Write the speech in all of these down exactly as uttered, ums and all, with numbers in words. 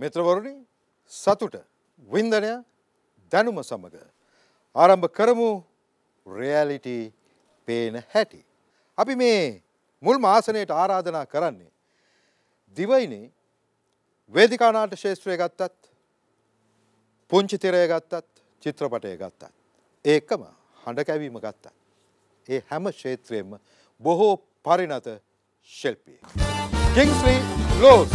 මිත්‍රවරුනි සතුට වින්දනය දැනුම සමග ආරම්භ කරමු රියැලිටි පේන හැටි. අපි මේ මුල්ම ආසනයට ආරාධනා කරන්නේ දිවයිනේ වේදිකා නාට්‍ය ශාස්ත්‍රය ගත්තත් පුංචි තිරය ගත්තත් චිත්‍රපටය ගත්තත් ඒකම හඬ කැවීම ගත්තත් ඒ හැම ක්ෂේත්‍රයෙම බොහෝ පරිණත ශිල්පී කිංස්ලි ලෝස්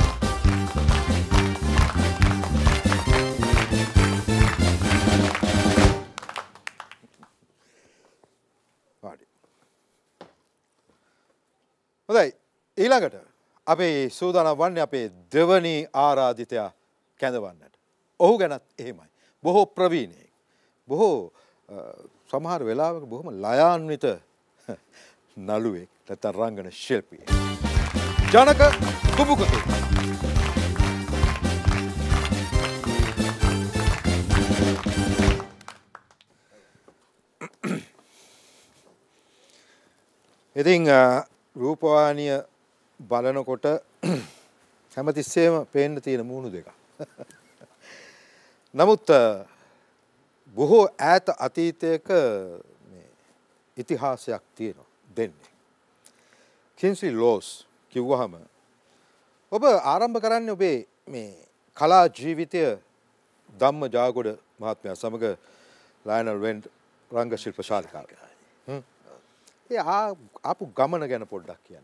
හොඳයි ඊළඟට අපේ සූදානම් වන්නේ අපේ දෙවනි ආරාධිතයා කැඳවන්නට. ඔහු ගැනත් එහෙමයි. බොහෝ ප්‍රවීණයෙක්. බොහෝ සමහර වෙලාවක බොහොම ලයාන්විත නළුවෙක් නැත්නම් රංගන ශිල්පියෙක්. ජනක කුබුකුතු. ඉතින් රූපවාහිනිය බලනකොට හැමතිස්සෙම පේන්න තියෙන මූණු දෙක. නමුත් බොහෝ ඈත අතීතයක මේ ඉතිහාසයක් තියෙනවා දෙන්නේ. කින්ස්ලි ලෝස් කිව්වහම ඔබ ආරම්භ කරන්නේ ඔබේ මේ කලා ජීවිතය ධම්ම ජාගොඩ මහත්මයා සමග ලයනල් වෙන්ඩ් රංග ශිල්ප ශාලිකාවේ. හ්ම්. ඒ ආපු ගමන ගැන පොඩ්ඩක් කියන්න.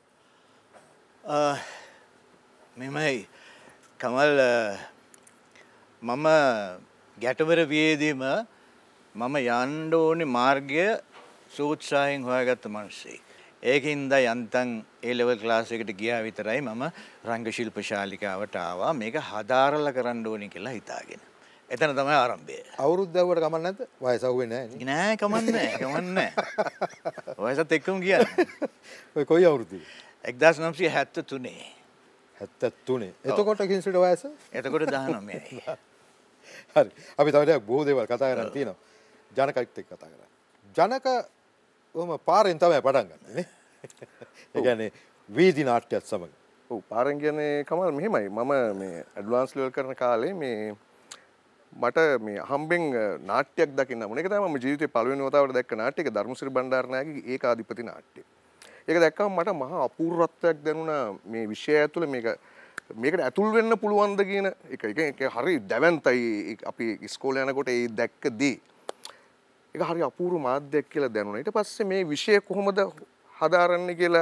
මෙමයි කමල් මම ගැටවර වියේදීම මම යන්න ඕනේ මාර්ගය සූත්සාහයෙන් හොයාගත්ත මිනිස්සෙක්. ඒකින්ද යන්තම් ඒ ලෙවල් ක්ලාස් එකට ගියා විතරයි මම රංග ශිල්ප ශාලිකාවට ආවා. මේක හදාරලා කරන්න ඕනේ කියලා හිතාගෙන. එතන තමයි ආරම්භය. අවුරුද්ද ඇව්වට කමක් නැද්ද? වයස අහුවෙන්නේ නැහැ නේ. නෑ කමක් නෑ කමක් නෑ. වයසත් එක්කම කියන්නේ. ඔය කොයි අවුරුද්දේ? එක්දාස් නවසිය හැත්තෑ තුනේ. හැත්තෑ තුනේ. එතකොට කින්ස්ලිට වයස? එතකොට දහනවයයි. හරි. අපි තව ටිකක් බොහෝ දේවල් කතා කරන්න තියෙනවා. ජනකත් එක්ක කතා කරා. ජනක ඔහම පාරෙන් තමයි පටන් ගන්නේ නේ. ඒ කියන්නේ වීදි නාට්‍යයත් සමග. ඔව් පාරෙන් කියන්නේ කමල් මෙහෙමයි. මම මේ ඇඩ්වාන්ස් ලෙවල් කරන කාලේ මේ මට මේ හම්බෙන් නාට්‍යයක් දකින්න ඕන. ඒක තමයි මම ජීවිතේ පළවෙනි වතාවට දැක්ක නාට්‍යයක ධර්මසිරි බණ්ඩාරනායකගේ ඒකාධිපති නාට්‍යය. ඒක දැක්කම මට මහා අපූර්වත්වයක් දැනුණා මේ විෂය ඇතුළේ මේක මේකට ඇතුල් වෙන්න පුළුවන්ද කියන එක. ඒක හරි දැවැන්තයි අපි ඉස්කෝලේ යනකොට ඒ දැක්කදී. ඒක හරි අපූර්ව මාධ්‍යයක් කියලා දැනුණා. ඊට පස්සේ මේ විෂය කොහොමද හදාරන්නේ කියලා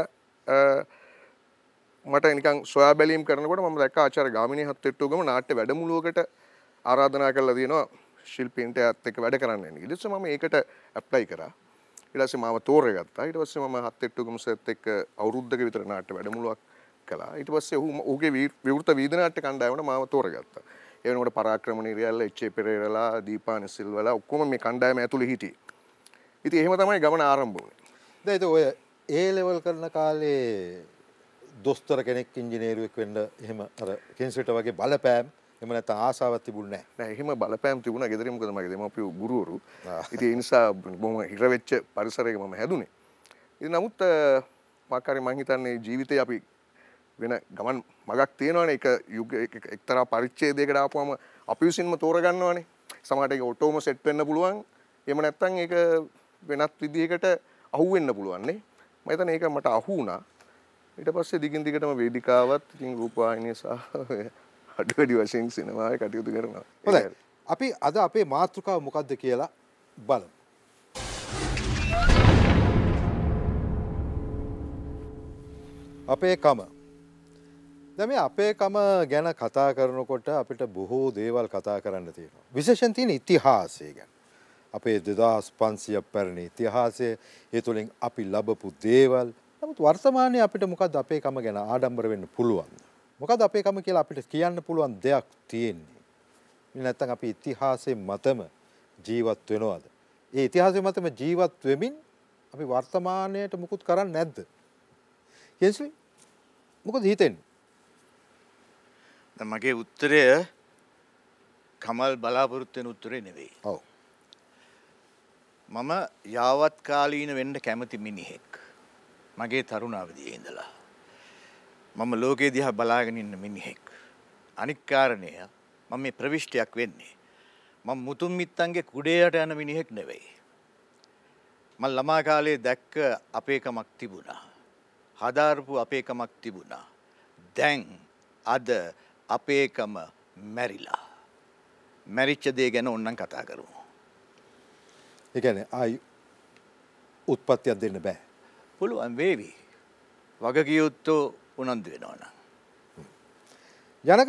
මට නිකන් සොයා බැලීම් කරනකොට මම දැක්ක ආචාර්ය ගාමිණී හත්තෙට්ටුවගම නාට්‍ය වැඩමුළුවකට ආරාධනා කරලා තියෙනවා ශිල්පීන්ට එක්ක වැඩ කරන්න යන්න. ඊට පස්සේ මම ඒකට ඇප්ලයි කරා. ඊට පස්සේ මම තෝරගත්තා. ඊට පස්සේ මම හත්තෙට්ටුවගම සෙත් එක්ක අවුරුද්දක විතර නාට්‍ය වැඩමුළුවක් කළා. ඊට පස්සේ ඔහු ඔහුගේ විවෘත වීද නාට්‍ය කණ්ඩායමට මාව තෝරගත්තා. ඒ වෙනකොට පරාක්‍රම නිරියල්ල, එච්.ඒ. පෙරේරලා, දීපානි සිල්වලා ඔක්කොම මේ කණ්ඩායම ඇතුලේ හිටියේ. ඉතින් එහෙම තමයි ගමන ආරම්භ වුණේ. දැන් ඒක ඔය ඒ ලෙවල් කරන කාලේ දොස්තර කෙනෙක් ඉංජිනේරුවෙක් වෙන්න එහෙම අර කින්ස්ලිට වගේ බලපෑම් එහෙම නැත්නම් ආසාවක් තිබුණේ නැහැ. නෑ එහෙම බලපෑම් තිබුණා ගෙදරින්. මොකද මගේ දෙමව්පියෝ ගුරුවරු. ඉතින් ඒ නිසා බොහොම හිර වෙච්ච පරිසරයක මම හැදුනේ. ඉතින් නමුත් මාකාරී මං හිතන්නේ ජීවිතේ අපි වෙන ගමන් මගක් තියෙනවනේ. ඒක යුග එක්තරා පරිච්ඡේදයකට ආපුවම අපි විසින්ම තෝරගන්නවනේ. සමහරට ඒක ඔටෝම සෙට් වෙන්න පුළුවන්. එහෙම නැත්නම් ඒක වෙනත් විදිහකට අහු වෙන්න පුළුවන් නේ. මම හිතන්නේ ඒක මට අහු වුණා. ඊට පස්සේ දිගින් දිගටම වේදිකාවත් ඉතින් රූපවාහිනිය සහ අඩු වැඩි වශයෙන් සිනමාවේ කටයුතු කරනවා. හොඳයි. අපි අද අපේ මාතෘකාව මොකක්ද කියලා බලමු. අපේ කම. දැන් මේ අපේ කම ගැන කතා කරනකොට අපිට බොහෝ දේවල් කතා කරන්න තියෙනවා. විශේෂයෙන් තියෙන ඉතිහාසය ගැන. අපේ දෙදාස් පන්සිය පැරණි ඉතිහාසය, ඒ තුළින් අපි ලබපු දේවල්. නමුත් වර්තමානයේ අපිට මොකද්ද අපේ කම ගැන ආඩම්බර වෙන්න පුළුවන්? මොකද අපේ කම කියලා අපිට කියන්න පුළුවන් දෙයක් තියෙන්නේ. නැත්නම් අපි ඉතිහාසයේ මතම ජීවත් වෙනවද? ඒ ඉතිහාසයේ මතම ජීවත් වෙමින් අපි වර්තමානයට මුකුත් කරන්නේ නැද්ද? කින්ස්ලි මොකද හිතෙන්නේ? දැන් මගේ උත්තරය කමල් බලාපොරොත්තු වෙන උත්තරේ නෙවෙයි. ඔව්. මම යාවත් කාලීන වෙන්න කැමති මිනිහෙක්. මගේ තරුණ අවදියේ ඉඳලා. මම ලෝකේ දිහා බලාගෙන ඉන්න මිනිහෙක්. අනික් කාරණය මම මේ ප්‍රවිෂ්ටයක් වෙන්නේ. මම මුතුන් මිත්තන්ගේ කුඩේයට යන මිනිහෙක් නෙවෙයි. මම ළමා කාලේ දැක්ක අපේකමක් තිබුණා. හදාරපු අපේකමක් තිබුණා. දැන් අද අපේකම මැරිලා. මැරිච්ච දේ ගැන ඕනනම් කතා කරමු. ඒ කියන්නේ ආයි උත්පත්තියක් දෙන්න බෑ. පුළුවන් වේවි. වගකියුත්තෝ උනන්දු වෙනවා නම්. ජනක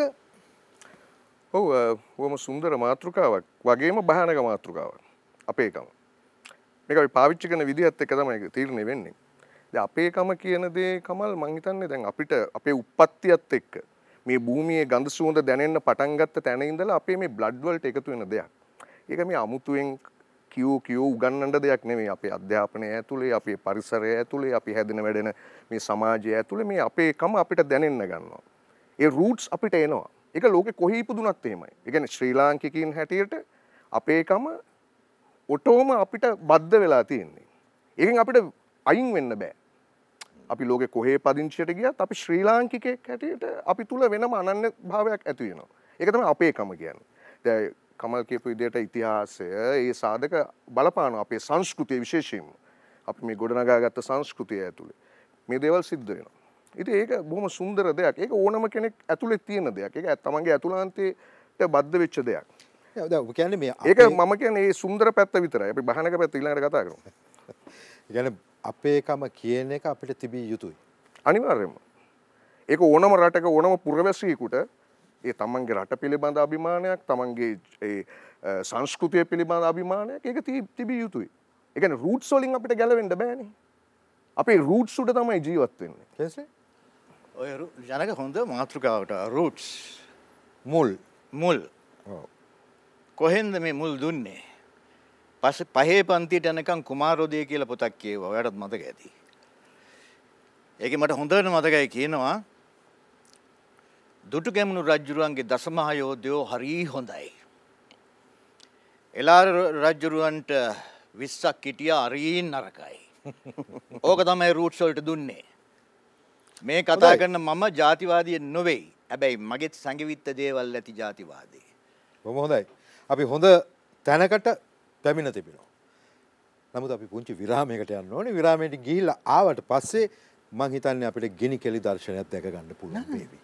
ඔව් බොහොම සුන්දර මාතෘකාවක් වගේම භයානක මාතෘකාවක්. අපේකම. මේක අපි පාවිච්චි කරන විදිහත් එක්ක තමයි තීරණය වෙන්නේ. දැන් අපේකම කියන දේ කමල් මං හිතන්නේ දැන් අපිට අපේ උප්පත්තියත් එක්ක මේ භූමියේ ගඳ සුවඳ දැනෙන්න පටන් ගත්ත තැන ඉඳලා අපේ මේ බ්ලඩ් වලට එකතු වෙන දෙයක්. ඒක මේ අමුතුවෙන් කියෝ කියෝ උගන්වන්න දෙයක් නෙමෙයි. අපේ අධ්‍යාපනය ඇතුලේ, අපේ පරිසරය ඇතුලේ, අපි හැදෙන වැඩෙන මේ සමාජය ඇතුලේ මේ අපේකම අපිට දැනෙන්න ගන්නවා. ඒ රූට්ස් අපිට එනවා. ඒක ලෝකෙ කොහේ ඉපදුනත් එහෙමයි. ඒ කියන්නේ ශ්‍රී ලාංකිකයින් හැටියට අපේකම ඔටෝම අපිට බද්ධ වෙලා තියෙන්නේ. ඒකෙන් අපිට අයින් වෙන්න බෑ. අපි ලෝකෙ කොහේ පදිංචියට ගියත් අපි ශ්‍රී ලාංකිකයෙක් හැටියට අපි තුල වෙනම අනන්‍ය භාවයක් ඇති වෙනවා. ඒක තමයි අපේකම කියන්නේ. දැන් කමල් කියපු විදිහට ඉතිහාසය ඒ සාධක බලපානවා අපේ සංස්කෘතිය විශේෂයෙන්ම. අපි මේ ගොඩනගාගත්ත සංස්කෘතිය ඇතුලේ මේ දේවල් සිද්ධ වෙනවා. ඉතින් ඒක බොහොම සුන්දර දෙයක්. ඒක ඕනම කෙනෙක් ඇතුලේ තියෙන දෙයක්. ඒක තමන්ගේ ඇතුළාන්තයට බද්ධ වෙච්ච දෙයක්. දැන් කියන්නේ මේ ඒක මම කියන්නේ මේ සුන්දර පැත්ත විතරයි. අපි භයානක පැත්ත ඊළඟට කතා කරමු. ඒ කියන්නේ අපේකම කියන එක අපිට තිබිය යුතුයි. අනිවාර්යයෙන්ම. ඒක ඕනම රටක ඕනම පුරවැසියෙකුට ඒ තමන්ගේ රට පිළිබඳ අභිමානයක්, තමන්ගේ ඒ සංස්කෘතිය පිළිබඳ අභිමානයක් ඒක තිබිය යුතුයි. ඒ කියන්නේ රූට්ස් වලින් අපිට ගැලවෙන්න බෑනේ. අපේ රූට්ස් උඩ තමයි ජීවත් වෙන්නේ. කෙසේ? ඔය ජනක හොඳ මාතෘකාවට රූට්ස් මුල් මුල්. ඔව්. කොහෙන්ද මේ මුල් දුන්නේ? පස්සේ පහේ පන්තියට යනකම් කුමාරෝදය කියලා පොතක් කියවුවා. ඔයාලටත් මතක ඇති. ඒකේ මට හොඳට මතකයි කියනවා දුටුගැමුණු රජුරුවන්ගේ දසමහා යෝධයෝ හරි හොඳයි. එළාර රජුරුවන්ට විස්සක් හිටියා හරි නරකයි. ඕක තමයි රූට්ස් වලට දුන්නේ. මේ කතා කරන මම ජාතිවාදී නෙවෙයි. හැබැයි මගෙත් සංගවිත්ත දේවල් ඇති ජාතිවාදී. බොහොම හොඳයි. අපි හොඳ තැනකට පැමිණ තිබෙනවා. නමුත් අපි පුංචි විරාමයකට යන්න ඕනේ. විරාමයට ගිහිල්ලා ආවට පස්සේ මං හිතන්නේ අපිට ගිනි කෙලි දර්ශනයක් දැක ගන්න පුළුවන් වේවි.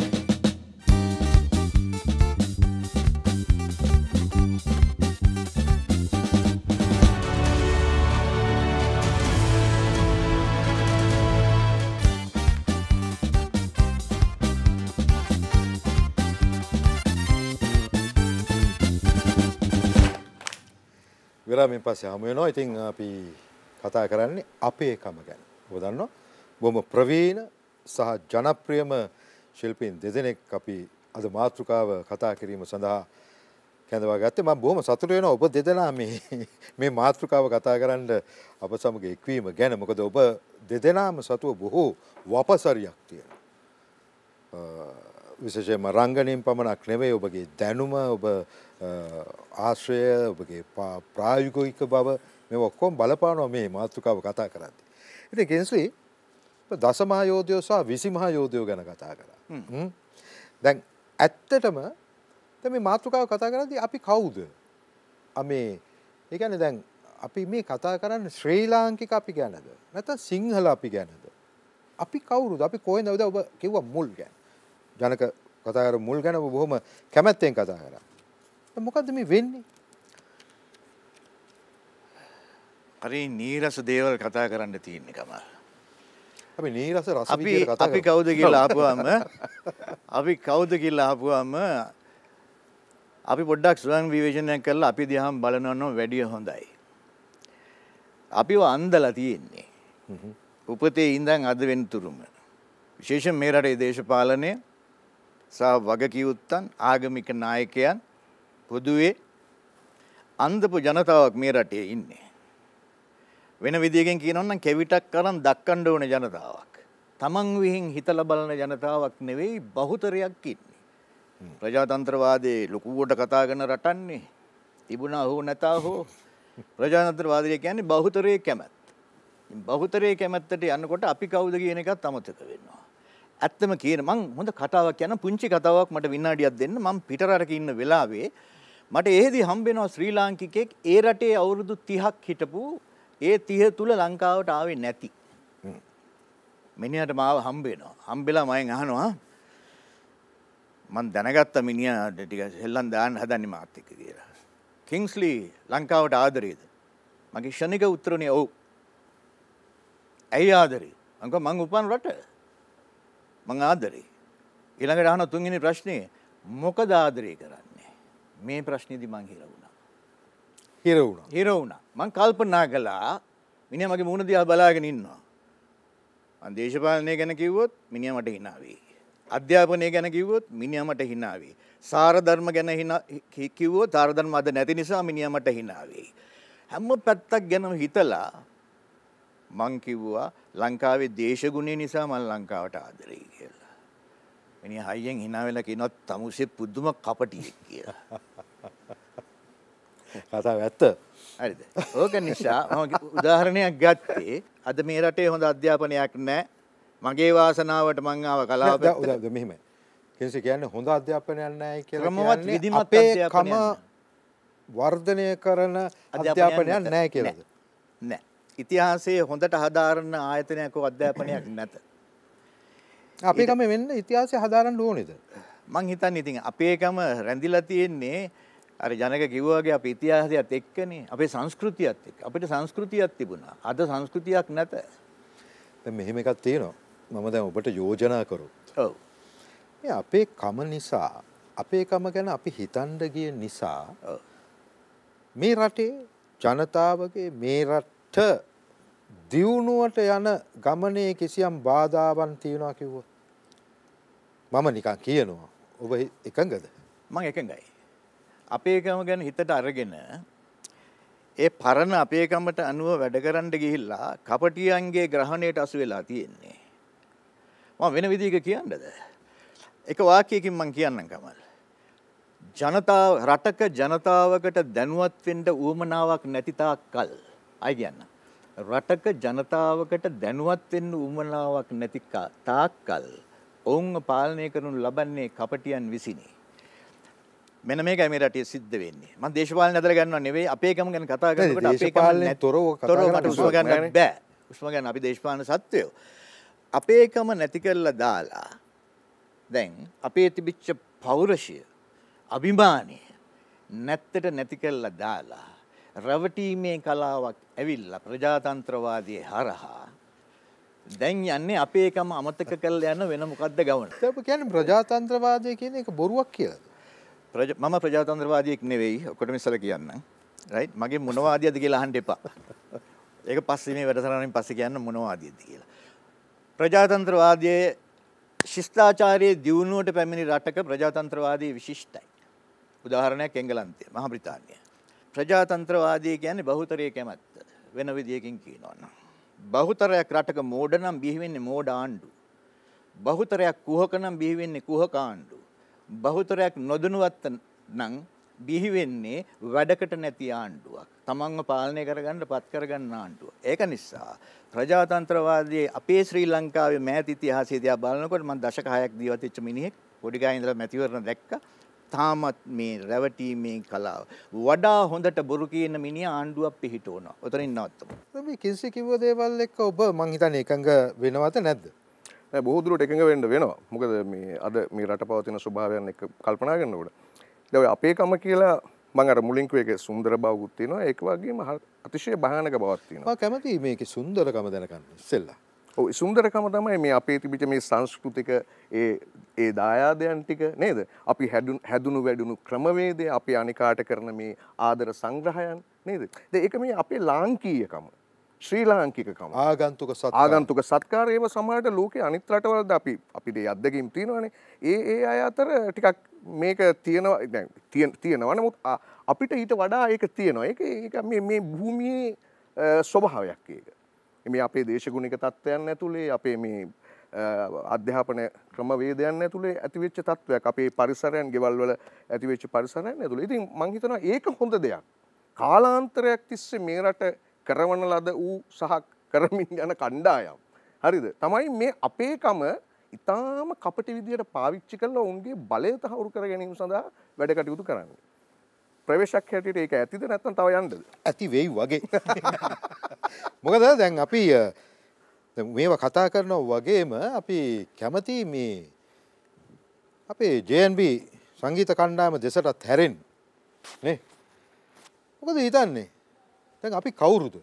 විරාමයෙන් පස්සේ හමු වෙනවා. ඉතින් අපි කතා කරන්නේ අපේකම ගැන. ඔබ දන්නවා බොහොම ප්‍රවීණ සහ ජනප්‍රියම ශිල්පීන් දෙදෙනෙක් අපි අද මාතෘකාව කතා කිරීම සඳහා කැඳවා ගත්තේ. මම බොහොම සතුටු වෙනවා ඔබ දෙදෙනා මේ මේ මාතෘකාව කතා කරන්න අප සමග එක්වීම ගැන. මොකද ඔබ දෙදෙනාම සතුව බොහෝ වපසරියක් තියෙනවා. විශේෂයෙන්ම රංගනයෙන් පමණක් නෙවෙයි ඔබගේ දැනුම, ඔබ ආශ්‍රය, ඔබගේ ප්‍රායෝගික බව මේ ඔක්කොම බලපානවා මේ මාතෘකාව කතා කරද්දී. ඉතින් කෙන්ස්ලි දසමහා යෝධයෝ සහ විසි මහා යෝධයෝ ගැන කතා කරා. දැන් ඇත්තටම දැන් මේ මාතෘකාව කතා කරද්දී අපි කවුද? මේ ඒ කියන්නේ දැන් අපි මේ කතා කරන්නේ ශ්‍රී ලාංකික අපි ගැනද? නැත්නම් සිංහල අපි ගැනද? අපි කවුරුද? අපි කොහෙන්ද? ඔබ කිව්වා මුල් ගැන. ජනක කතා කර මුල් ගැන බොහොම කැමැත්තෙන් කතා කරා. මොකද්ද මේ වෙන්නේ? හරි නීරස දේවල් කතා කරන්න තියෙන්නේ කමල්. අපි නීරස රස අපි විදියට කතා අපි කවුද කියලා ආපුවාම අපි කවුද කියලා ආපුවාම අපි පොඩ්ඩක් ස්වයං විවේචනය කරලා අපි දිහාම බලනවා නම් වැඩිය හොඳයි. අපිව අන්දලා තියෙන්නේ. උපතේ ඉඳන් අද වෙනතුරුම. විශේෂයෙන් මේ රටේ දේශපාලනය සහ වගකියුත්තන් ආගමික නායකයන් පොදුවේ අන්දපු ජනතාවක් මේ රටේ ඉන්නේ. වෙන විදියකින් කියනවා නම් කෙවිතක් කරන් දක්කන්න ඕන ජනතාවක්. තමන් විහිං හිතලා බලන ජනතාවක් නෙවෙයි බහුතරයක් ඉන්නේ. ප්‍රජාතන්ත්‍රවාදයේ ලොකුවට කතා කරන රටන්නේ තිබුණා හෝ නැතා හෝ ප්‍රජාතන්ත්‍රවාදය කියන්නේ බහුතරයේ කැමැත්ත. බහුතරයේ කැමැත්තට යනකොට අපි කවුද කියන එකත් අමතක වෙනවා. ඇත්තම කියන මං හොඳ කතාවක් කියන පුංචි කතාවක් මට විනාඩියක් දෙන්න. මම පිටරටක ඉන්න වෙලාවේ මට එහෙදි හම්බ වෙනවා ශ්‍රී ලාංකිකයෙක් ඒ රටේ අවුරුදු තිහක් හිටපු ඒ තිහ තුල ලංකාවට ආවේ නැති. මිනිහට මාව හම්බ වෙනවා. හම්බෙලා මයෙන් අහනවා මං දැනගත්ත මිනිහා ටික හෙල්ලන් දාන්න හදන්නේ මාත් එක්ක කියලා. කිංස්ලි ලංකාවට ආදරේද? මගේ ක්ෂණික උත්තරනේ ඔව්. ඇයි ආදරේ? මං කිව්වා මං උපන් රට. මං ආදරේ. ඊළඟට අහන තුන්වෙනි ප්‍රශ්නේ මොකද ආදරේ කරන්නේ? මේ ප්‍රශ්නේදී මං හිර වුණා. හිර වුණා. හිර වුණා. මං කල්පනා කළා මිනිහා මගේ මූණ දිහා බලාගෙන ඉන්නවා. මං දේශපාලනය ගැන කිව්වොත් මිනිහා මට hina වෙයි. අධ්‍යාපනය ගැන කිව්වොත් මිනිහා මට hina වෙයි. සාර ධර්ම ගැන hina කිව්වොත් සාර ධර්ම අද නැති නිසා මිනිහා මට hina වෙයි. හැම පැත්තක් ගැනම හිතලා මං කිව්වා ලංකාවේ දේශගුණය නිසා මම ලංකාවට ආදරෙයි කියලා. මිනිහා හයියෙන් hina වෙලා කියනවා තමුසේ පුදුම කපටියෙක් කියලා. කතාව ඇත්ත. හරිද? ඕක නිසා මම උදාහරණයක් ගත්තේ අද මේ රටේ හොඳ අධ්‍යාපනයක් නැහැ. මගේ වාසනාවට මං ආව කලාව පැත්තට. දැන් මෙහෙමයි. කෙනෙක් කියන්නේ හොඳ අධ්‍යාපනයක් නැහැ කියලා ක්‍රමවත් කියන්නේ විධිමත් අපේ අධ්‍යාපනයක් කම වර්ධනය කරන අධ්‍යාපනයක් නැහැ කියලාද? නැහැ. ඉතිහාසයේ හොඳට හදාරන ආයතනයක් හෝ අධ්‍යාපනයක් නැත. අපේ කම වෙන්න ඉතිහාසය හදාරන්න ඕනේද? මං හිතන්නේ ඉතින් අපේ කම රැඳිලා තියෙන්නේ අර ජනක කිව්වා වගේ අපේ ඉතිහාසයත් එක්කනේ. අපේ සංස්කෘතියත් එක්ක. අපිට සංස්කෘතියක් තිබුණා. අද සංස්කෘතියක් නැත. දැන් මෙහෙම එකක් තියෙනවා. මම දැන් ඔබට යෝජනා කරොත්. ඔව්. මේ අපේ කම නිසා අපේ කම ගැන අපි හිතන්න ගිය නිසා මේ රටේ ජනතාවගේ මේ රට දියුණුවට යන ගමනේ කිසියම් බාධාවන් තියනවා කිව්වොත් මම නිකන් කියනවා. ඔබ එකඟද? මම එකඟයි. අපේකම ගැන හිතට අරගෙන ඒ පරණ අපේකමට අනුව වැඩ කරන්න ගිහිල්ලා කපටියන්ගේ ග්‍රහණයට අසු වෙලා තියෙන්නේ. මම වෙන විදිහක කියන්නද? එක වාක්‍යයකින් මම කියන්නම් කමල්. ජනතාව රටක ජනතාවකට දැනුවත් වෙන්න උවමනාවක් නැති තාක්කල් අය කියන්න. රටක ජනතාවකට දැනුවත් වෙන්න උවමනාවක් නැති තාක්කල් ඔවුන්ව පාලනය කරනු ලබන්නේ කපටියන් විසිනි. මෙන්න මේකයි මේ රටේ සිද්ධ වෙන්නේ. මම දේශපාලන අතර ගන්නව නෙවෙයි අපේකම ගැන කතා කරනකොට අපේකම තොරව කතා කරන්න උස්ම ගන්න බෑ. උස්ම ගන්න අපි දේශපාලන සත්වයෝ. අපේකම නැති කරලා දාලා දැන් අපේ තිබිච්ච පෞරුෂය අභිමානය නැත්තට නැති කරලා දාලා රැවටීමේ කලාවක් ඇවිල්ලා ප්‍රජාතන්ත්‍රවාදයේ හරහා දැන් යන්නේ අපේකම අමතක කරලා යන වෙන මොකද්ද ගවන. ඒක කියන්නේ ප්‍රජාතන්ත්‍රවාදය කියන එක බොරුවක් කියලාද? මම ප්‍රජාතන්ත්‍රවාදියෙක් නෙවෙයි. ඔක්කොටම ඉස්සලා කියන්නම්. රයිට් මගේ මොනවාදියද කියලා අහන්න එපා. ඒක පස්සේ මේ වැඩසටහනින් පස්සේ කියන්න මොනවාදියද කියලා. ප්‍රජාතන්ත්‍රවාදයේ ශිෂ්ටාචාරයේ දියුණුවට පැමිණි රටක ප්‍රජාතන්ත්‍රවාදී විශිෂ්ටයි. උදාහරණයක් එංගලන්තය, මහා බ්‍රිතාන්‍යය. ප්‍රජාතන්ත්‍රවාදී කියන්නේ බහුතරයේ කැමැත්ත. වෙන විදියකින් කියනවා නම් බහුතරයක් රටක මෝඩ නම් බිහි වෙන්නේ මෝඩ ආණ්ඩු. බහුතරයක් කුහක නම් බිහි වෙන්නේ කුහක ආණ්ඩු. බහුතරයක් නොදනුවත් නම් බිහි වෙන්නේ වැඩකට නැති ආණ්ඩුවක්. තමන්ව පාලනය කරගන්න පත් කරගන්න ආණ්ඩුව. ඒක නිසා ප්‍රජාතන්ත්‍රවාදයේ අපේ ශ්‍රී ලංකාවේ මෑත ඉතිහාසය දිහා බලනකොට මම දශක හයක් ජීවත් වෙච්ච මිනිහෙක් පොඩි ගානේ ඉඳලා මැතිවරණ දැක්කා. තාමත් මේ රැවටීමේ කලාව වඩා හොඳට බොරු කියන මිනිහා ආණ්ඩුවක් පිහිටවනවා. උතරින් නවත්තමු. මේ කිසි කිව්ව දේවල් එක්ක ඔබ මං හිතන්නේ එකඟ වෙනවද නැද්ද? බොහෝ දුරට එකඟ වෙන්න වෙනවා. මොකද මේ අද මේ රට පවතින ස්වභාවයන් එක්ක කල්පනා කරනකොට දැන් ඔය අපේකම කියලා මම අර මුලින් කිව්ව එකේ සුන්දර බවකුත් තියෙනවා. ඒක වගේම අතිශය භයානක බවක් තියෙනවා. මම කැමතියි මේකේ සුන්දරකම දැනගන්න ඉස්සෙල්ලා. ඔව් සුන්දරකම තමයි මේ අපේ තිබිච්ච මේ සංස්කෘතික ඒ ඒ දායාදයන් ටික නේද? අපි හැදුණු වැඩුණු ක්‍රමවේදය, අපි අනිකාට කරන මේ ආදර සංග්‍රහයන් නේද? දැන් ඒක මේ අපේ ලාංකීයකම. ශ්‍රී ලාංකිකකම ආගන්තුක සත්කාර ආගන්තුක සත්කාර ඒව සමහරට ලෝකේ අනිත් රටවලද අපි අපිට අත්දැකීම් තියෙනවානේ. ඒ ඒ අය අතර ටිකක් මේක තියෙනවා දැන් තියෙනවා. නමුත් අපිට ඊට වඩා ඒක තියෙනවා. ඒක ඒක මේ මේ භූමියේ ස්වභාවයක් ඒක. මේ අපේ දේශගුණික තත්ත්වයන් ඇතුලේ අපේ මේ අධ්‍යාපන ක්‍රමවේදයන් ඇතුලේ ඇතිවෙච්ච තත්ත්වයක්. අපේ පරිසරයන් ගෙවල් වල ඇතිවෙච්ච පරිසරයන් ඇතුලේ. ඉතින් මම හිතනවා ඒක හොඳ දෙයක්. කාලාන්තරයක් තිස්සේ මේ රට කරවන ලද වූ සහ කරමින් යන කණ්ඩායම්. හරිද? තමයි මේ අපේකම ඉතාම කපටි විදියට පාවිච්චි කරලා ඔවුන්ගේ බලය තහවුරු කර ගැනීම සඳහා වැඩ කටයුතු කරන්නේ. ප්‍රවේශයක් හැටියට ඒක ඇතිද නැත්නම් තව යන්නද? ඇති වෙයි වගේ. මොකද දැන් අපි දැන් මේවා කතා කරනවා වගේම අපි කැමති මේ අපේ ජේ එන් බී සංගීත කණ්ඩායම දෙසටත් හැරෙන්න නේ. මොකද හිතන්නේ? දැන් අපි කවුරුද?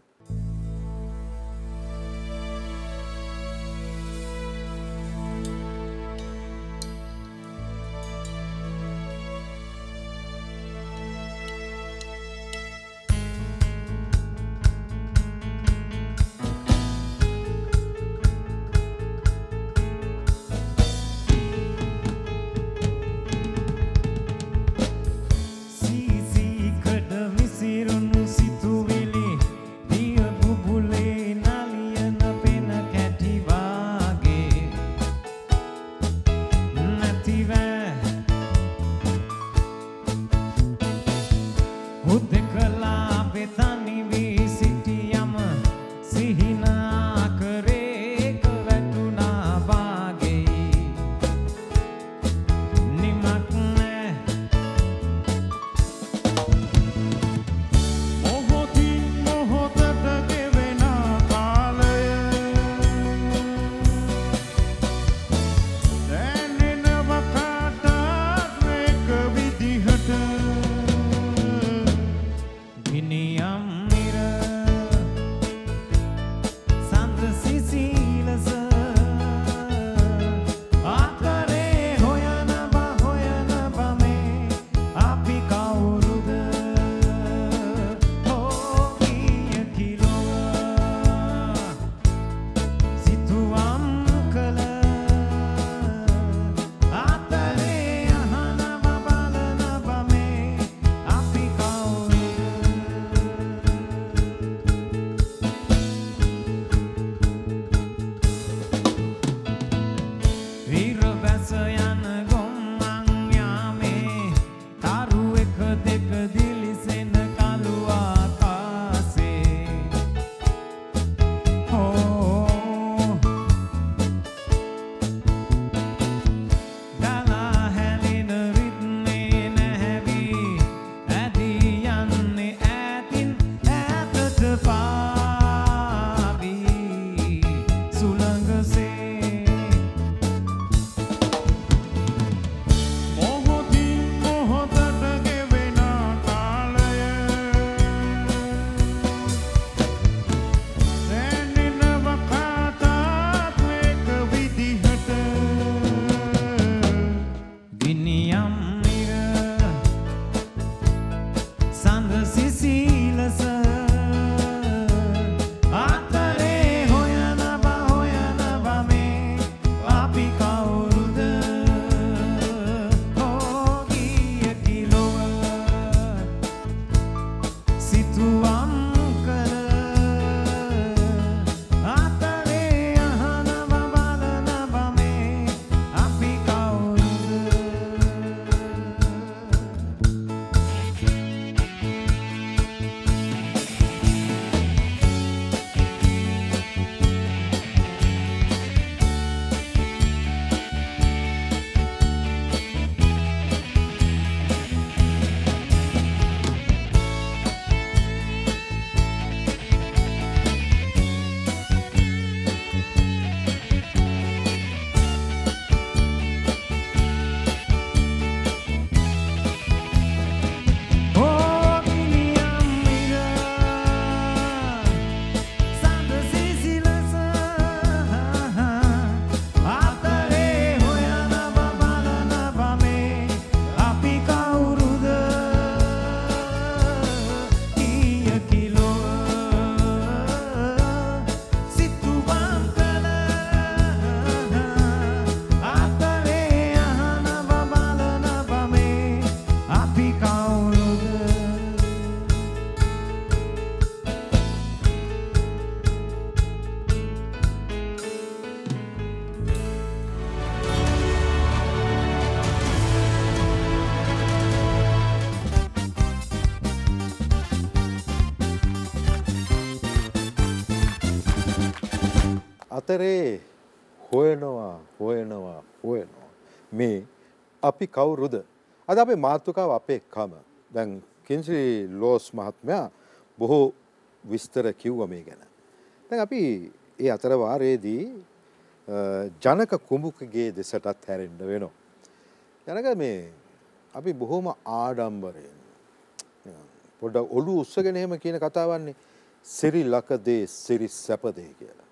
අතරේ හොයනවා හොයනවා හොයනවා මේ අපි කවුරුද? අද අපේ මාතෘකාව අපේ කම. දැන් කින්ස්ලි ලෝස් මහත්මයා බොහෝ විස්තර කිව්වා මේ ගැන. දැන් අපි ඒ අතර වාරයේදී ජනක කුඹුකගේ දෙසටත් හැරෙන්න වෙනවා. ජනක මේ අපි බොහොම ආඩම්බරයෙන් පොඩ්ඩක් ඔළුව උස්සගෙන එහෙම කියන කතාවන්නේ සිරි ලකදේ සිරි සැපදේ කියලා.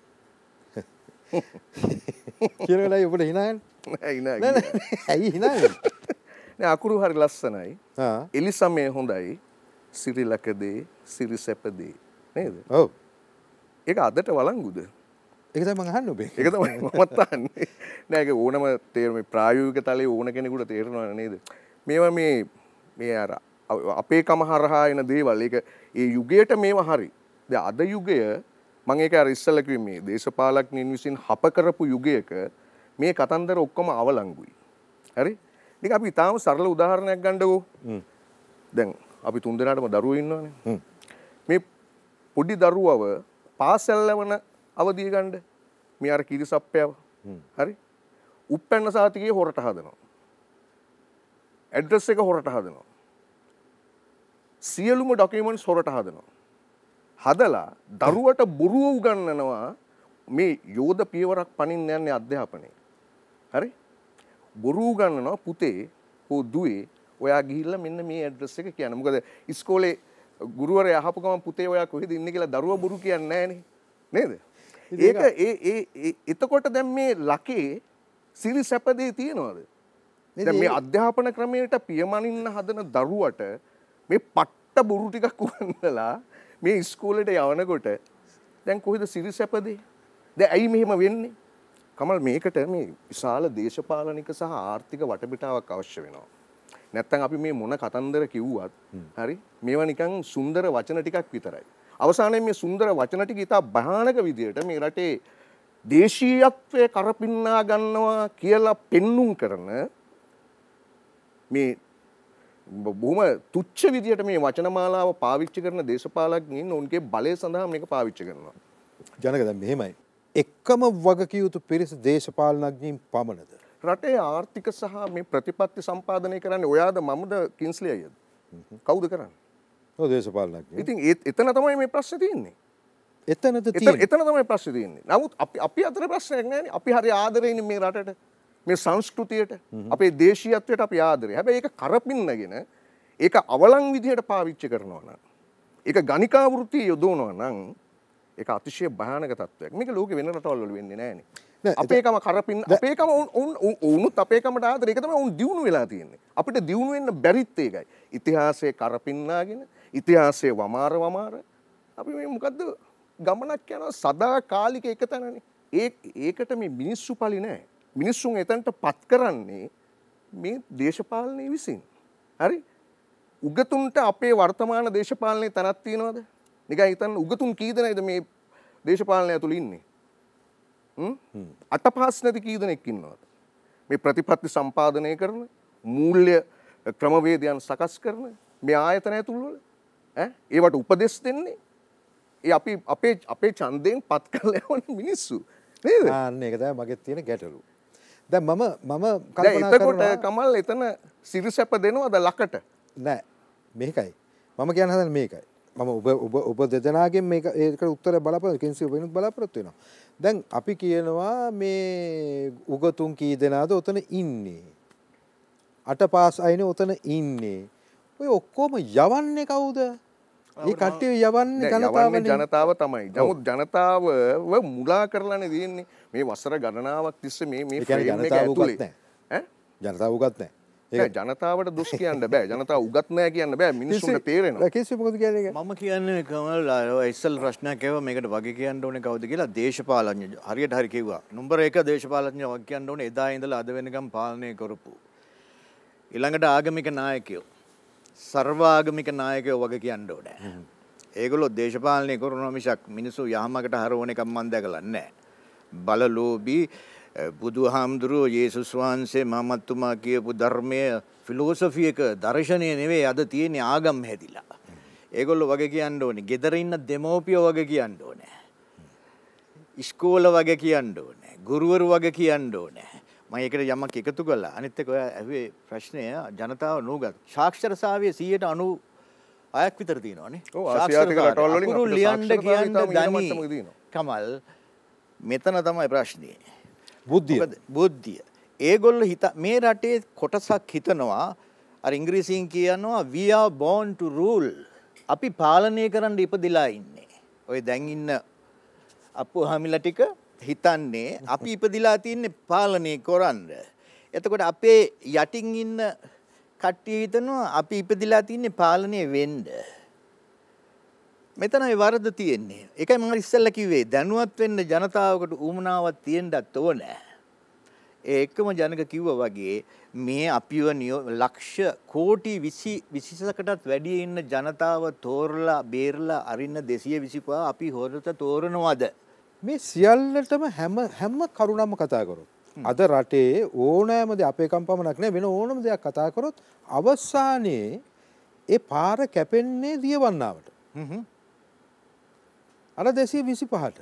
කියලා ඔබට hina යන්නේ? hina නෑ නෑ ඇයි hina යන්නේ? නෑ අකුරු හරි ලස්සනයි. ආ එලිසමේ හොඳයි. සිරි ලකදේ සිරි සැපදේ නේද? ඔව්. ඒක අදට වළංගුද? ඒක තමයි මම අහන්නේ ඔබේ. ඒක තමයි මමත් අහන්නේ. නෑ ඒක ඕනම තේරුම ප්‍රායෝගික තලයේ ඕන කෙනෙකුට තේරෙනව නේද? මේවා මේ මේ අර අපේ කම හරහා එන දේවල් ඒක ඒ යුගයට මේවා හරි. දැන් අද යුගය මම ඒක අර ඉස්සෙල්ලා කිව්වේ මේ දේශපාලඥයින් විසින් හප කරපු යුගයක මේ කතන්දර ඔක්කොම අවලංගුයි. හරි? ඉතින් අපි තාම සරල උදාහරණයක් ගන්නකො. දැන් අපි තුන් දෙනාටම දරුවෝ ඉන්නවනේ. මේ පොඩි දරුවව පාසල් යවන අවදිය ගන්න මේ අර කිරිසප්පයව. හරි? උප්පැන්න සාතිකයේ හොරට හදනවා. ඇඩ්‍රස් එක හොරට හදනවා. සියලුම ඩොකියුමන්ට්ස් හොරට හදනවා. හදලා දරුවට බොරුව උගන්වනවා මේ යෝධ පියවරක් පනින්න යන්නේ අධ්‍යාපනයේ. හරි? බොරු උගන්වනවා පුතේ හෝ දුවේ ඔයා ගිහිල්ලා මෙන්න මේ ඇඩ්‍රස් එක කියන්න. මොකද ඉස්කෝලේ ගුරුවරයා අහපු ගමන් පුතේ ඔයා කොහෙද ඉන්නේ කියලා දරුවා බොරු කියන්නේ නැහනේ. නේද? ඒක ඒ ඒ එතකොට දැන් මේ ලකේ සිරි සැපදේ තියනවාද? දැන් මේ අධ්‍යාපන ක්‍රමයට පියමනින්න හදන දරුවට මේ පට්ට බොරු ටිකක් උගන්වලා මේ ඉස්කෝලේට යවනකොට දැන් කොහෙද සිරි සැපදේ? දැන් ඇයි මෙහෙම වෙන්නේ? කමල් මේකට මේ විශාල දේශපාලනික සහ ආර්ථික වටපිටාවක් අවශ්‍ය වෙනවා. නැත්තම් අපි මේ මොන කතන්දර කිව්වත් හරි මේවා නිකන් සුන්දර වචන ටිකක් විතරයි. අවසානයේ මේ සුන්දර වචන ටික ඉතා භයානක විදියට මේ රටේ දේශීයත්වය කරපින්නා ගන්නවා කියලා පෙන්눔 කරන මේ බොහොම තුච්ච විදියට මේ වචනමාලාව පාවිච්චි කරන දේශපාලඥයින් ඔවුන්ගේ බලය සඳහා මේක පාවිච්චි කරනවා. ජනක දැන් මෙහෙමයි. එකම වගකිය යුතු පිරිස දේශපාලනඥයින් පමණද? රටේ ආර්ථික සහ මේ ප්‍රතිපත්ති සම්පාදනය කරන්නේ ඔයාද මමද කින්ස්ලි අයියද? කවුද කරන්නේ? ඔව් දේශපාලනඥයෝ. ඉතින් එතන තමයි මේ ප්‍රශ්නේ තියෙන්නේ. එතනද තියෙන්නේ. එතන තමයි ප්‍රශ්නේ තියෙන්නේ. නමුත් අපි අපි අතර ප්‍රශ්නයක් නෑනේ. අපි හරි ආදරෙයිනේ මේ රටට. මේ සංස්කෘතියට අපේ දේශීයත්වයට අපි ආදරේ. හැබැයි ඒක කරපින්නගෙන ඒක අවලං විදිහට පාවිච්චි කරනවා නම් ඒක ගණිකා වෘත්තිය යොදවනවා නම් ඒක අතිශය භයානක තත්ත්වයක්. මේක ලෝකෙ වෙන රටවල් වල වෙන්නේ නැහනේ. අපේකම කරපින්න අපේකම උනුත් අපේකමට ආදරේ. ඒක තමයි උන් දියුණු වෙලා තියෙන්නේ. අපිට දියුණු වෙන්න බැරිත් ඒකයි. ඉතිහාසයේ කරපින්නාගෙන ඉතිහාසයේ වමාර වමාර අපි මේ මොකද්ද ගමනක් යනවා සදාකාලික එක තැනනේ. ඒ ඒකට මේ මිනිස්සු පලි නැහැ. මිනිස්සුන් එතනට පත් කරන්නේ මේ දේශපාලනය විසින්. හරි? උගතුන්ට අපේ වර්තමාන දේශපාලනයේ තනක් තියනවද? නිකන් හිතන්න උගතුන් කී දෙනෙක්ද මේ දේශපාලනය ඇතුළේ ඉන්නේ? හ්ම්? අටපහස් නැති කී දෙනෙක් ඉන්නවද? මේ ප්‍රතිපත්ති සම්පාදනය කරන, මූල්‍ය ක්‍රමවේදයන් සකස් කරන මේ ආයතන ඇතුළු වල ඈ ඒවට උපදෙස් දෙන්නේ ඒ අපි අපේ අපේ ඡන්දයෙන් පත් කරලා යවන මිනිස්සු නේද? අන්න ඒක තමයි මගේ තියෙන ගැටලුව. දැන් මම මම කල්පනා කරනවා එතකොට කමල් එතන සිරිසැප දෙනවද ලකට? නෑ මේකයි. මම කියන්න හදන්නේ මේකයි. මම ඔබ ඔබ ඔබ දෙදෙනාගෙන් මේක ඒකට උත්තර බලාපොරොත්තු කින්සි ඔබ වෙනුත් බලාපොරොත්තු වෙනවා. දැන් අපි කියනවා මේ උගතුන් කී දෙනාද උතන ඉන්නේ. අටපාස් අයනේ උතන ඉන්නේ. ඔය ඔක්කොම යවන්නේ කවුද? මේ කට්ටිය යවන්නේ ජනතාවනේ. ජනතාව තමයි. නමුත් ජනතාව මුලා කරලානේ තියෙන්නේ. මේ වසර ගණනාවක් තිස්සේ මේ මේ ෆ්‍රේම් එක ඇතුලේ. ඈ? ජනතාව උගත් නැහැ. ඒක ජනතාවට දොස් කියන්න බෑ. ජනතාව උගත් නැහැ කියන්න බෑ. මිනිස්සුන්ට තේරෙනවා. කිසි මොකද කියන්නේ? මම කියන්නේ කමල් ඉස්සල් ප්‍රශ්නයක් ඒවා මේකට වගේ කියන්න ඕනේ කවුද කියලා දේශපාලඥ හරියට හරි කිව්වා. නම්බර එක දේශපාලඥ වගේ කියන්න ඕනේ එදා ඉඳලා අද වෙනකම් පාලනය කරපු. ඊළඟට ආගමික නායකයෝ සර්වාගමික නායකයෝ වගේ කියන්න ඕනේ. ඒගොල්ලෝ දේශපාලනය කරනවා මිසක් මිනිස්සු යහමකට හරවන එකක් මම දැකලා නැහැ. බලලෝභී බුදුහාමුදුරුවෝ යේසුස් වහන්සේ මහමත්තුමා කියපු ධර්මයේ ෆිලොසොෆි එක දර්ශනය නෙවෙයි අද තියෙන්නේ ආගම් හැදිලා. ඒගොල්ලෝ වගේ කියන්න ඕනේ. ගෙදර ඉන්න දෙමෝපියෝ වගේ කියන්න ඕනේ. ඉස්කෝල වගේ කියන්න ඕනේ. ගුරුවරු වගේ කියන්න ඕනේ. මම ඒකට යමක් එකතු කළා. අනිත් එක ඔය ඇහුවේ ප්‍රශ්නය ජනතාව නෝගත්. සාක්ෂරතාවයේ සියයට අනූහයක් විතර තියෙනවානේ. ඔව් ආසියාතික රටවල් වලින් අකුරු ලියන්න කියන්න දනි තියෙනවා. කමල් මෙතන තමයි ප්‍රශ්නේ. බුද්ධිය. බුද්ධිය. ඒගොල්ලෝ හිත මේ රටේ කොටසක් හිතනවා අර ඉංග්‍රීසියෙන් කියනවා we are born to rule. අපි පාලනය කරන්න ඉපදිලා ඉන්නේ. ඔය දැන් ඉන්න අප්පු හැමිලා ටික හිතන්නේ අපි ඉපදිලා තින්නේ පාලනය කරන්න. එතකොට අපේ යටින් ඉන්න කට්ටිය හිතනවා අපි ඉපදිලා තින්නේ පාලනය වෙන්න. මෙතනයි වරද තියෙන්නේ. ඒකයි මම ඉස්සෙල්ලා කිව්වේ දැනුවත් වෙන්න ජනතාවකට උවමනාවක් තියෙන්නත් ඕනේ. ඒ එක්කම ජනක කිව්වා වගේ මේ අපිව ලක්ෂ කෝටි විසි විසිසකටත් වැඩි ඉන්න ජනතාව තෝරලා බේරලා අරින්න දෙසිය විසිපහ අපි හොරත තෝරනවද? මේ සියල්ලටම හැම හැම කරුණක්ම කතා කරොත් අද රටේ ඕනෑම දෙයක් අපේ කම්පමණක් නෑ වෙන ඕනම දෙයක් කතා කරොත් අවසානයේ ඒ පාර කැපෙන්නේ දියවන්නාවට. අර දෙසිය විසිපහට.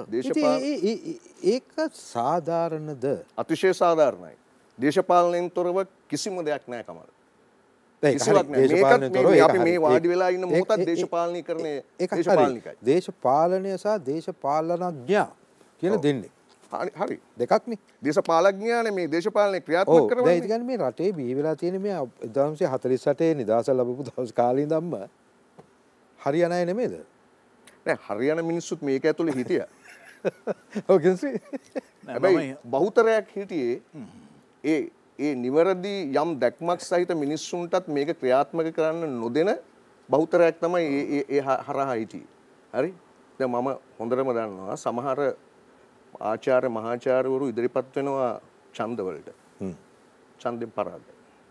ඒක සාධාරණද? අතිශය සාධාරණයි. දේශපාලනයෙන් තොරව කිසිම දෙයක් නෑ කමල්. කිසිවක් නෑ. අපි මේ වාඩි වෙලා ඉන්න මොහොතත් දේශපාලනීකරණය දේශපාලනිකයි. දේශපාලනය සහ දේශපාලනඥයා කියන දෙන්නේ. හරි. දෙකක්නේ. දේශපාලඥයානේ මේ දේශපාලනය ක්‍රියාත්මක කරන්නේ. ඒ කියන්නේ මේ රටේ බිහි වෙලා තියෙන මේ එක්දාසය හතළිස් අටේ නිදහස ලැබපු දවස් කාලේ ඉඳන්ම හරියන අය නෙමෙයිද? නෑ හරියන මිනිස්සුත් මේක ඇතුලේ හිටියා. ඔව් කිසි. හැබැයි බහුතරයක් හිටියේ ඒ ඒ නිවැරදි යම් දැක්මක් සහිත මිනිස්සුන්ටත් මේක ක්‍රියාත්මක කරන්න නොදෙන බහුතරයක් තමයි ඒ ඒ හරහා හිටියේ. හරි? දැන් මම හොඳටම දන්නවා සමහර ආචාර්ය මහාචාර්යවරු ඉදිරිපත් වෙනවා ඡන්දවලට. හ්ම්. ඡන්දෙන් පරාදයි.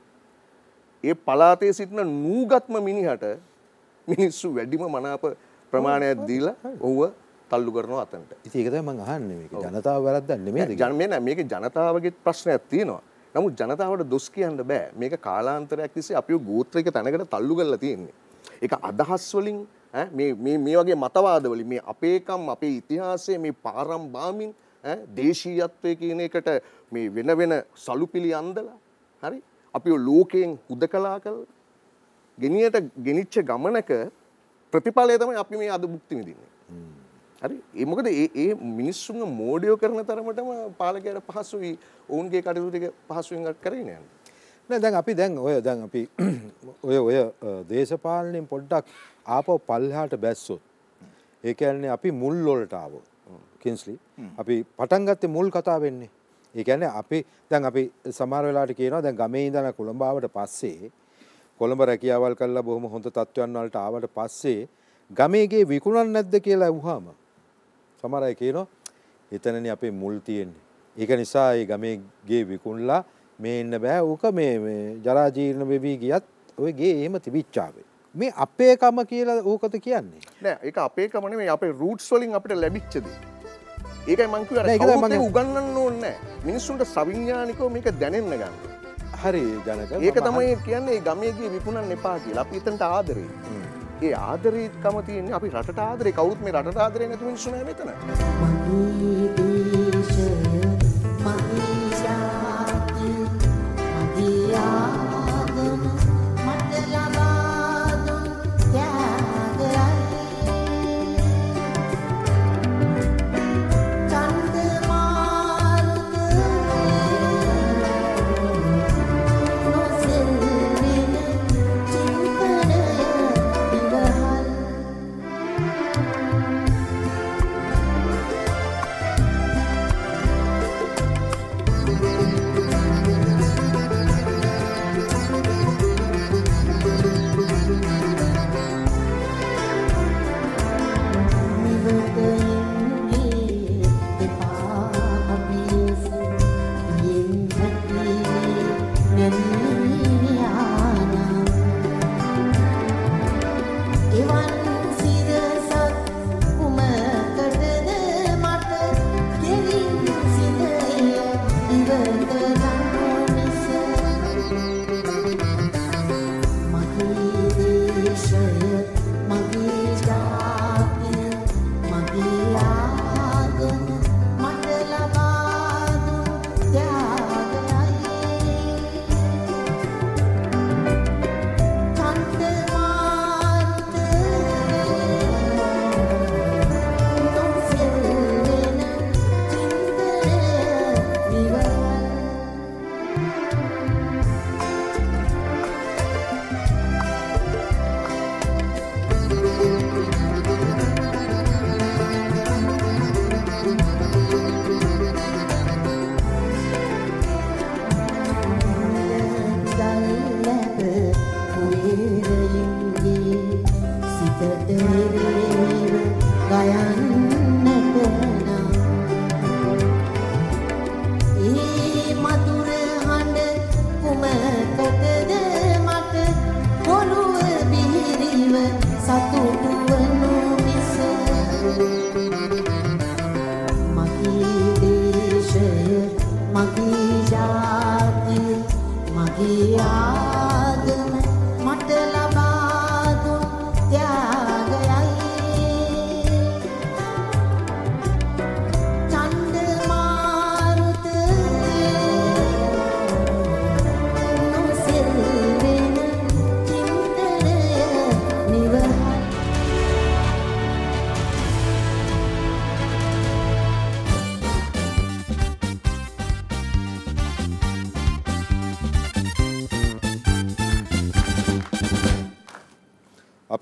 ඒ පළාතේ සිටින නූගත්ම මිනිහට මිනිස්සු වැඩිම මනාප ප්‍රමාණයක් දීලා ඔව්ව තල්ලු කරනවා අතනට. ඉතින් ඒක තමයි මම අහන්නේ මේක ජනතාව වැරද්දක් නෙමෙයිද? ජන මේ නෑ මේක ජනතාවගේ ප්‍රශ්නයක් තියෙනවා. නමුත් ජනතාවට දොස් කියන්න බෑ. මේක කාලාන්තරයක් තිස්සේ අපිව ගෝත්‍රික තැනකට තල්ලු කරලා තියෙන්නේ. ඒක අදහස් වලින් ඈ මේ මේ මේ වගේ මතවාද වලින් මේ අපේකම් අපේ ඉතිහාසයේ මේ පාරම් බාමින් ඈ දේශීයත්වයේ කියන එකට මේ වෙන වෙන සලුපිලි අන්දලා හරි අපිව ලෝකයෙන් හුදකලා කරලා ගෙනියට ගෙනිච්ච ගමනක ප්‍රතිඵලය තමයි අපි මේ අද භුක්ති විඳින්නේ. හරි ඒ මොකද ඒ ඒ මිනිස්සුන්ගේ මෝඩියෝ කරන තරමටම පාලකයට පහසුයි ඔවුන්ගේ කටයුතු ටික පහසුවෙන් කරගෙන යන්න. නෑ දැන් අපි දැන් ඔය දැන් අපි ඔය ඔය දේශපාලනයෙන් පොඩ්ඩක් ආපහු පල්ලෙහාට බැස්සොත් ඒ කියන්නේ අපි මුල් වලට ආවොත් කින්ස්ලි අපි පටන් ගත්තේ මුල් කතාව වෙන්නේ. ඒ කියන්නේ අපි දැන් අපි සමහර වෙලාවට කියනවා දැන් ගමේ ඉඳලා කොළඹ ආවට පස්සේ කොළඹ රැකියාවල් කරලා බොහොම හොඳ තත්ත්වයන් වලට ආවට පස්සේ ගමේගේ විකුණන්නේ නැද්ද කියලා අහුවාම සමහර අය කියනවා එතනනේ අපේ මුල් තියෙන්නේ. ඒක නිසා ඒ ගමේගේ විකුණලා මේ ඉන්න බෑ. ඕක මේ මේ ජරා ජීර්ණ වෙවි ගියත් ඔය ගේ එහෙම තිබිච්චාවේ. මේ අපේකම කියලා ඕකද කියන්නේ? නෑ ඒක අපේකම නෙමෙයි අපේ රූට්ස් වලින් අපිට ලැබිච්ච දේ. ඒකයි මං කිව්වේ අර කවුරුත් උගන්වන්න ඕනේ නෑ. මිනිස්සුන්ට සවිඥානිකව මේක දැනෙන්න ගන්න. හරි ජනක. ඒක තමයි කියන්නේ ගමේගේ විකුණන්න එපා කියලා. අපි එතනට ආදරේ. ඒ ආදරේකම තියෙන්නේ අපි රටට ආදරේ කවුරුත් මේ රටට ආදරේ නැති මිනිස්සු නෑ මෙතන. මගේ දේශය මගේ ජාතිය මගේ ආගම මට ලබා දුන් ත්‍යාගයයි චන්දමාරුත නොසෙල්වෙන චින්තනය ඉවහල්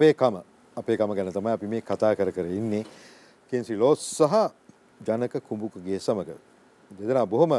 අපේ කම අපේ කම ගැන තමයි අපි මේ කතා කර කර ඉන්නේ. කින්සි ලෝස් සහ ජනක කුඹුකගේ සමග දෙදෙනා බොහොම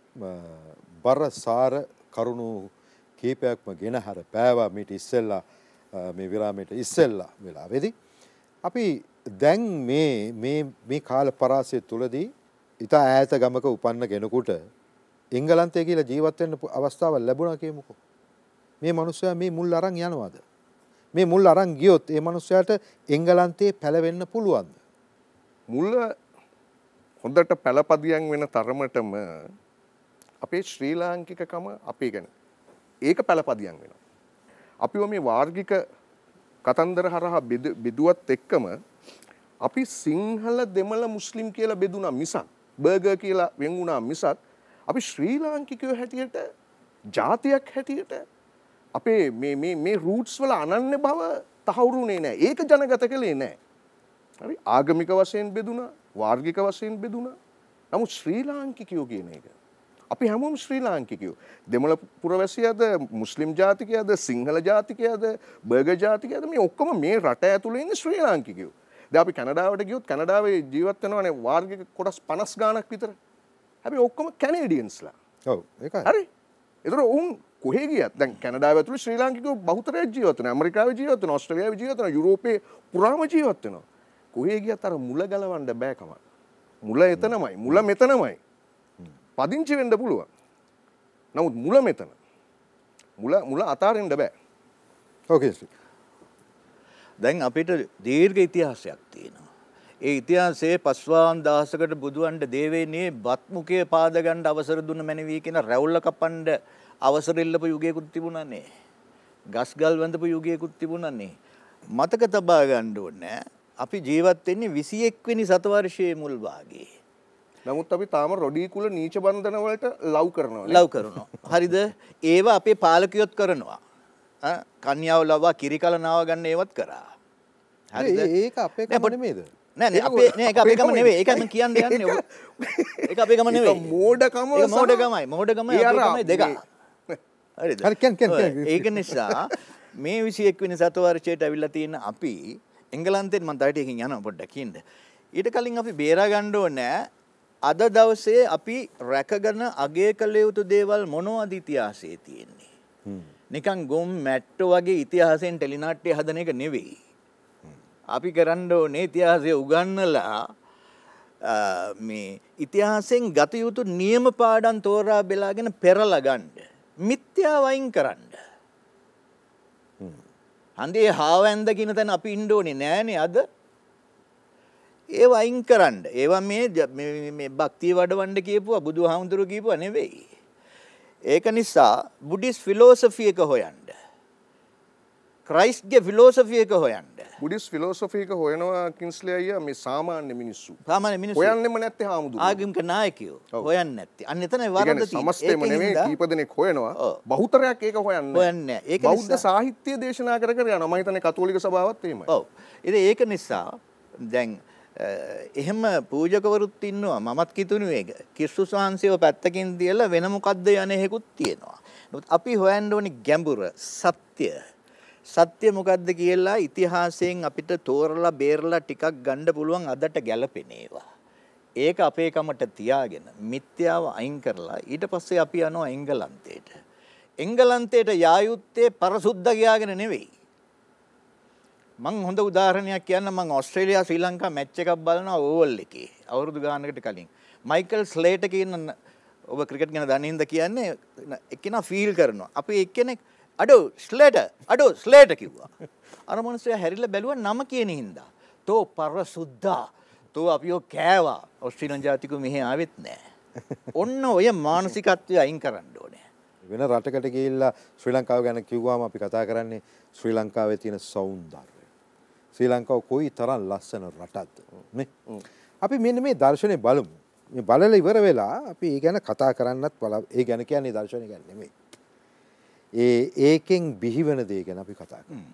බරසාර කරුණු කීපයක්ම ගෙනහැර පෑවා මීට ඉස්සෙල්ලා මේ විරාමයට ඉස්සෙල්ලා වෙලාවේදී. අපි දැන් මේ මේ මේ කාල පරාසය තුලදී ඊට ඈත ගමක උපන්න කෙනෙකුට එංගලන්තයේ කියලා ජීවත් වෙන්න අවස්ථාවක් ලැබුණා කියමුකෝ. මේ මිනිස්සයා මේ මුල් අරන් යනවාද? මේ මුල් අරන් ගියොත් ඒ මිනිස්සයාට එංගලන්තයේ පැලවෙන්න පුළුවන්ද? මුල හොඳට පැලපදියම් වෙන තරමටම අපේ ශ්‍රී ලාංකිකකම අපේ ගැන ඒක පැලපදියම් වෙනවා. අපිව මේ වාර්ගික කතන්දර හරහා බෙදුවත් එක්කම අපි සිංහල දෙමළ මුස්ලිම් කියලා බෙදුනා මිසක් බර්ගර් කියලා වෙන් වුණා මිසක් අපි ශ්‍රී ලාංකිකයෝ හැටියට ජාතියක් හැටියට අපේ මේ මේ මේ රූට්ස් වල අනන්‍ය බව තහවුරුනේ නැහැ. ඒක ජනගත කළේ නැහැ. හරි ආගමික වශයෙන් බෙදුනා, වාර්ගික වශයෙන් බෙදුනා. නමුත් ශ්‍රී ලාංකිකයෝ කියන එක අපි හැමෝම ශ්‍රී ලාංකිකයෝ. දෙමළ පුරවැසියාද, මුස්ලිම් ජාතිකයාද, සිංහල ජාතිකයාද, බර්ගර් ජාතිකයාද මේ ඔක්කොම මේ රට ඇතුලේ ඉන්නේ ශ්‍රී ලාංකිකයෝ. දැන් අපි කැනඩාවට ගියොත් කැනඩාවේ ජීවත් වෙනවානේ වාර්ගික කොටස් පනස් ගාණක් විතර. හැබැයි ඔක්කොම කැනේඩියන්ස්ලා. ඔව් ඒකයි. හරි. ඒතර උන් කොහේ ගියත් දැන් කැනඩාව ඇතුලේ ශ්‍රී ලාංකිකයෝ බහුතරයක් ජීවත් වෙනවා. ඇමරිකාවේ ජීවත් වෙනවා, ඕස්ට්‍රේලියාවේ ජීවත් වෙනවා, යුරෝපයේ පුරාම ජීවත් වෙනවා. කොහේ ගියත් අර මුල ගලවන්න බෑ කම. මුල එතනමයි. මුල මෙතනමයි. පදිංචි වෙන්න පුළුවන්. නමුත් මුල මෙතන. මුල මුල අතාරින්න බෑ. ඕකේ. දැන් අපිට දීර්ඝ ඉතිහාසයක් තියෙනවා. ඒ ඉතිහාසයේ පස්වාන් දහසකට බුදුන්ට දේවේනේ බත් මුකේ පාද ගන්න අවසර දුන්න මැනවි කියන රැවුල්ල කපන්න අවසර ඉල්ලපු යුගයකුත් තිබුණානේ. ගස් ගල් වඳපු යුගයකුත් තිබුණානේ. මතක තබා ගන්න ඕනේ. අපි ජීවත් වෙන්නේ විසි එක් වෙනි සතවර්ෂයේ මුල් භාගයේ. නමුත් අපි තාම රොඩී කුල නීච බන්ධන වලට ලව් කරනවා ලව් කරනවා. හරිද? ඒවා අපේ පාලකයොත් කරනවා. ආ කන්‍යාව ලවා කිරිකල නාව ගන්න ඒවත් කරා. හරිද? ඒක අපේ කම නෙමෙයිද? නෑ නෑ අපේ නෑ ඒක අපේ ගම නෙවෙයි. ඒක මම කියන්න යන්නේ. ඒක අපේ ගම නෙවෙයි. ඒක මෝඩකම ඒක මෝඩකමයි. මෝඩකමයි අපේ ගමයි දෙක. හරිද? හරි කෙන් කෙන් කෙන්. ඒක නිසා මේ විසි එක් වෙනි සතවර්ෂයට අවිල්ලා තියෙන අපි එංගලන්තෙන් මම තව ටිකකින් යනවා පොඩ්ඩක් කියන්න. ඊට කලින් අපි බේරා ගන්න ඕනේ අද දවසේ අපි රැකගෙන අගය කළ යුතු දේවල් මොනවද ඉතිහාසයේ තියෙන්නේ. නිකන් ගොම් මැට්ටෝ වගේ ඉතිහාසයෙන් ටෙලිනාට්‍ය හදන එක නෙවෙයි. අපි කරන්න ඕනේ ඉතිහාසය උගන්වලා මේ ඉතිහාසයෙන් ගත යුතු නියම පාඩම් තෝරා බෙලාගෙන පෙරලා ගන්න. මිත්‍යාව අයින් කරන්න. හන්දේ හාවැන්ද කියන තැන අපි ඉන්න ඕනේ නෑනේ අද. ඒවා අයින් කරන්න. ඒවා මේ මේ භක්තිය වඩවන්න කියපුවා බුදුහාමුදුරුවෝ කියපුවා නෙවෙයි. ඒක නිසා බුද්දිස් ෆිලොසොෆි එක හොයන්න. ක්‍රයිස්ට්ගේ ෆිලොසොෆි එක හොයන්න. බුද්දිස් ෆිලොසොෆි එක හොයනවා කින්ස්ලි අයියා මේ සාමාන්‍ය මිනිස්සු. සාමාන්‍ය මිනිස්සු. හොයන්නෙම නැත්තේ හාමුදුරුවෝ. ආගමික නායකයෝ හොයන්නේ නැත්තේ. අන්න එතනයි වරද තියෙන්නේ. සමස්තෙම නෙමෙයි කීප දෙනෙක් හොයනවා. බහුතරයක් ඒක හොයන්නේ. හොයන්නේ. ඒක බෞද්ධ සාහිත්‍ය දේශනා කර කර යනවා. මම හිතන්නේ කතෝලික සභාවත් එහෙමයි. ඔව්. ඉතින් ඒක නිසා දැන් එහෙම පූජකවරුත් ඉන්නවා. මමත් කිතුණු ඒක. ක්‍රිස්තුස් වහන්සේව පැත්තකින් තියලා වෙන මොකද්ද යන්නේ හේකුත් තියෙනවා. නමුත් අපි හොයන්න ඕනේ ගැඹුර සත්‍ය. සත්‍ය මොකද්ද කියලා ඉතිහාසයෙන් අපිට තෝරලා බේරලා ටිකක් ගන්න පුළුවන් අදට ගැලපෙන ඒවා. ඒක අපේ කමට තියාගෙන මිත්‍යාව අයින් කරලා ඊට පස්සේ අපි යනවා එංගලන්තයට. එංගලන්තයට යා යුත්තේ පරසුද්ද ගියාගෙන නෙවෙයි. මං හොඳ උදාහරණයක් කියන්න. මං ඕස්ට්‍රේලියා ශ්‍රී ලංකා මැච් එකක් බලනවා ඕවල් එකේ අවුරුදු ගානකට කලින්. මයිකල් ස්ලේටර් කියන ඔබ ක්‍රිකට් ගැන දන්නේ හින්දා කියන්නේ එක්කෙනා ෆීල් කරනවා. අපි එක්කෙනෙක් අඩෝ ස්ලේටර් අඩෝ ස්ලේටර් කිව්වා. අර මිනිස්සයා හැරිලා බැලුවා නම කියන හින්දා. තෝ පරසුද්දා. තෝ අපිව කෑවා. ඕස්ට්‍රේලියානු ජාතිකයෝ මෙහෙ ආවෙත් නැහැ. ඔන්න ඔය මානසිකත්වය අයින් කරන්න ඕනේ. වෙන රටකට ගිහිල්ලා ශ්‍රී ලංකාව ගැන කිව්වම අපි කතා කරන්නේ ශ්‍රී ලංකාවේ තියෙන සෞන්දර්යය. ශ්‍රී ලංකාව කොයි තරම් ලස්සන රටක්ද නේ. අපි මෙන්න මේ දර්ශනේ බලමු. මේ බලලා ඉවර වෙලා අපි ඒ ගැන කතා කරන්නත් බල ඒ ගැන කියන්නේ දර්ශනේ ගැන නෙමෙයි. ඒ ඒකෙන් බිහිවන දේ ගැන අපි කතා කරමු.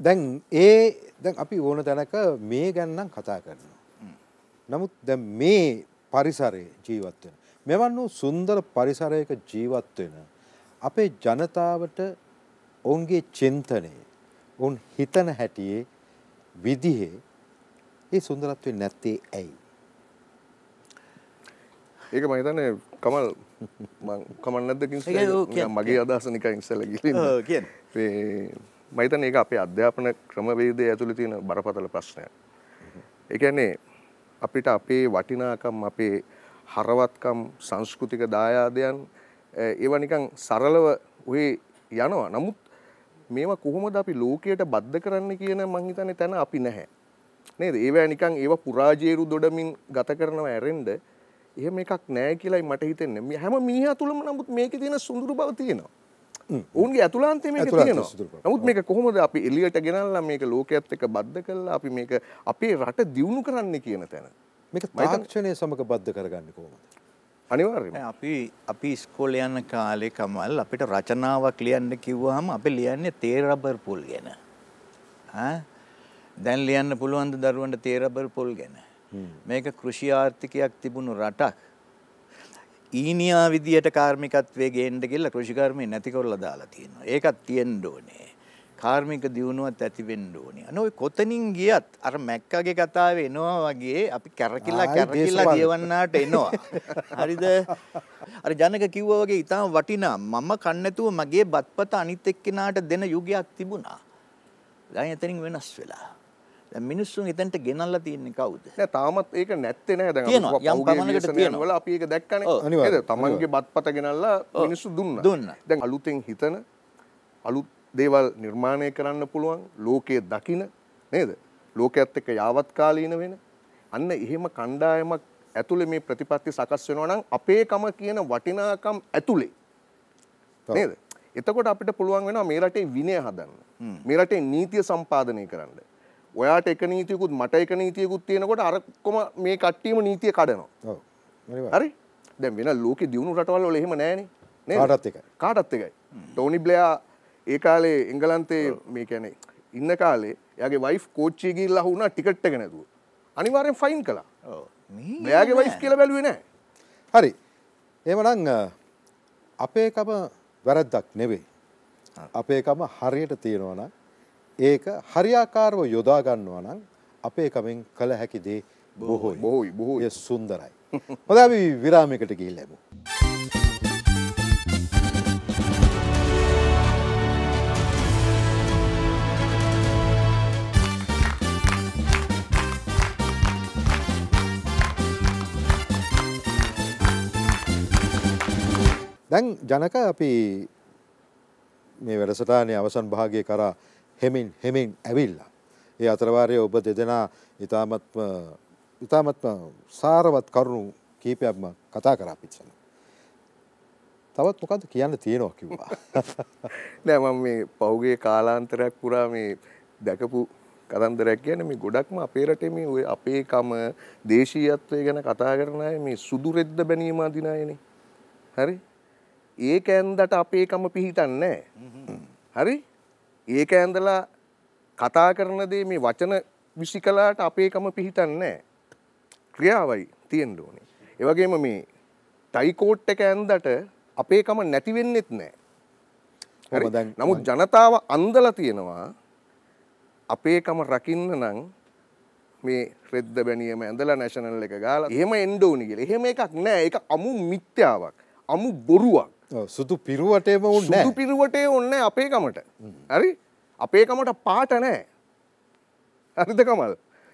දැන් ඒ දැන් අපි ඕන තැනක මේ ගැන නම් කතා කරනවා. නමුත් දැන් මේ පරිසරයේ ජීවත් වෙන මෙවන් වූ සුන්දර පරිසරයක ජීවත් වෙන අපේ ජනතාවට ඔවුන්ගේ චින්තනයේ ඔවුන් හිතන හැටියේ විදිහේ ඒ සුන්දරත්වය නැත්තේ ඇයි? ඒක මම හිතන්නේ කමල් මම කමල් නැද්ද කිව්වේ මගේ අදහස නිකන් ඉස්සෙල්ලා ගිහින් ඔව් කියන්න. මේ මම හිතන්නේ ඒක අපේ අධ්‍යාපන ක්‍රමවේදය ඇතුළේ තියෙන බරපතල ප්‍රශ්නයක්. ඒ කියන්නේ අපිට අපේ වටිනාකම් අපේ හරවත්කම් සංස්කෘතික දායාදයන් ඒවා නිකන් සරලව ඔය යනවා. නමුත් මේවා කොහොමද අපි ලෝකයට බද්ධ කරන්න කියන මං හිතන්නේ තැන අපි නැහැ. නේද? ඒවා නිකන් ඒවා පුරාජේරු දොඩමින් ගත කරනවා ඇරෙන්න එහෙම එකක් නැහැ කියලායි මට හිතෙන්නේ. හැම මිනිහා තුළම නමුත් මේකේ තියෙන සුඳුරු බව තියෙනවා. ඔවුන්ගේ ඇතුළාන්තයේ මේක තියෙනවා. නමුත් මේක කොහොමද අපි එළියට ගෙනල්ලා මේක ලෝකයේත් එක්ක බද්ධ කරලා අපි මේක අපේ රට දියුණු කරන්න කියන තැන. මේක තාක්ෂණය සමග බද්ධ කරගන්නේ කොහොමද? අනිවාර්යයෙන්ම. අපි අපි ඉස්කෝලේ යන කාලේ කමල් අපිට රචනාවක් ලියන්න කිව්වහම අපි ලියන්නේ තේ රබර් පොල් ගැන. ආ දැන් ලියන්න පුළුවන් ද දරුවන්ට තේ රබර් පොල් ගැන? මේක කෘෂි ආර්ථිකයක් තිබුණු රටක්. ඊනියා විදියට කාර්මිකත්වයේ ගේන්න කියලා කෘෂිකර්මය නැති කරලා දාලා තියෙනවා. ඒකත් තියෙන්න ඕනේ. කාර්මික දියුණුවත් ඇති වෙන්න ඕනේ. අනේ ඔය කොතනින් ගියත් අර මැක්කාගේ කතාවේ එනවා වගේ අපි කැරකිලා කැරකිලා දියවන්නාට එනවා. හරිද? අර ජනක කිව්වා වගේ ඊටම වටිනා මම කන්න නැතුව මගේ බත්පත අනිත් එක්කෙනාට දෙන යුගයක් තිබුණා. දැන් එතනින් වෙනස් වෙලා. දැන් මිනිස්සුන් එතනට ගෙනල්ලා තියන්නේ කවුද? නෑ තාමත් ඒක නැත්තේ නෑ දැන් අපි යම් පමණකට තියෙනවා. වල අපි ඒක දැක්කනේ. නේද? තමන්ගේ බත්පත ගෙනල්ලා මිනිස්සු දුන්නා. දුන්නා. දැන් අලුතෙන් හිතන අලුත් දේවල් නිර්මාණය කරන්න පුළුවන් ලෝකයේ දකින නේද? ලෝකයේත් එක්ක යාවත් කාලීන වෙන අන්න එහෙම කණ්ඩායමක් ඇතුලේ මේ ප්‍රතිපත්ති සකස් වෙනවා නම් අපේකම කියන වටිනාකම් ඇතුලේ නේද? එතකොට අපිට පුළුවන් වෙනවා මේ රටේ විනය හදන්න. මේ රටේ නීතිය සම්පාදනය කරන්න. ඔයාට එක නීතියකුත් මට එක නීතියකුත් තියෙනකොට අර කොම මේ කට්ටියම නීතිය කඩනවා. ඔව්. හරි? දැන් වෙන ලෝකේ දියුණු රටවල් වල එහෙම නැහනේ. නේද? කාටත් එකයි. කාටත් එකයි. ටෝනි බ්ලෙයා ඒ කාලේ එංගලන්තේ මේ කියන්නේ ඉන්න කාලේ එයාගේ වයිෆ් කෝච්චිය ගිහිල්ලා වුණා ටිකට් එක නැතුව. අනිවාර්යෙන් ෆයින් කළා. ඔව්. මේ බ්ලෙයාගේ වයිෆ් කියලා බැලුවේ නැහැ. හරි. එහෙමනම් අපේකම වැරද්දක් නෙවෙයි. අපේකම හරියට තියෙනවා නම් ඒක හරියාකාරව යොදා ගන්නවා නම් අපේකමෙන් කළ හැකි දේ බොහෝයි. බොහෝයි බොහෝයි. ඒ සුන්දරයි. හොඳයි අපි විරාමයකට ගිහිල්ලා එමු. දැන් ජනක අපි මේ වැඩසටහනේ අවසන් භාගයේ කරා හෙමින් හෙමින් ඇවිල්ලා. ඒ අතරවාරයේ ඔබ දෙදෙනා ඊ타මත්ම ඊ타මත්ම සාරවත් කරුණු කීපයක්ම කතා කරා පිටසන. තවත් මොකද්ද කියන්න තියෙනවා කිව්වා. නෑ මම මේ පහුගිය කාලාන්තරයක් පුරා මේ දැකපු කතන්දරයක් කියන්නේ මේ ගොඩක්ම අපේ රටේ මේ ඔය අපේකම දේශීයත්වය ගැන කතා කරන අය මේ සුදු රෙද්ද බැනීම අදින අයනේ. හරි? ඒක ඇන්දට අපේකම පිහිටන්නේ නැහැ. හරි? ඒක ඇන්දලා කතා කරන දේ මේ වචන විසිකලාට අපේකම පිහිටන්නේ නැහැ. ක්‍රියාවයි තියෙන්න ඕනේ. ඒ වගේම මේ ටයි කෝට් එක ඇන්දට අපේකම නැති වෙන්නෙත් නැහැ. හරි? නමුත් ජනතාව අන්දලා තියෙනවා අපේකම රකින්න නම් මේ රෙද්ද බැනියම ඇඳලා නැෂනල් එක ගාලා එහෙම එන්න ඕනි කියලා. එහෙම එකක් නැහැ. ඒක අමු මිත්‍යාවක්. අමු බොරුවක්. සුදු පිරුවටේම උන්නේ නැහැ. සුදු පිරුවටේ උන්නේ අපේකමට. හරි? අපේකමට පාට නැහැ. හරිද කමල්?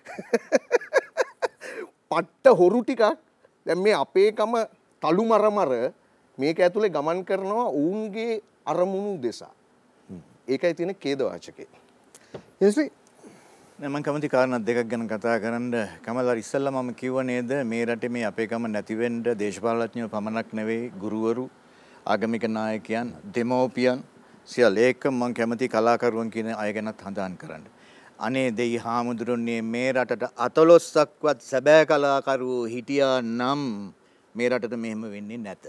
පට්ට හොරු ටිකක් දැන් මේ අපේකම තලු මර මර මේක ඇතුලේ ගමන් කරනවා ඌන්ගේ අරමුණු දෙසා. ඒකයි තියෙන ඛේදවාචකේ. එස්ලි මම කැමති කාරණා දෙකක් ගැන කතා කරන්න. කමල් අර ඉස්සෙල්ලා මම කිව්ව නේද මේ රටේ මේ අපේකම නැති වෙන්න දේශපාලනඥයෝ පමණක් නෙවෙයි ගුරුවරු ආගමික නායකයන් දෙමෝපියන් සියල්ල ඒක මම කැමති කලාකරුවන් කියන අය ගැනත් හඳාන් කරන්න. අනේ දෙයි හාමුදුරනේ මේ රටට අතලොස්සක්වත් සැබෑ කලාකරුවෝ හිටියා නම් මේ රටට මෙහෙම වෙන්නේ නැත.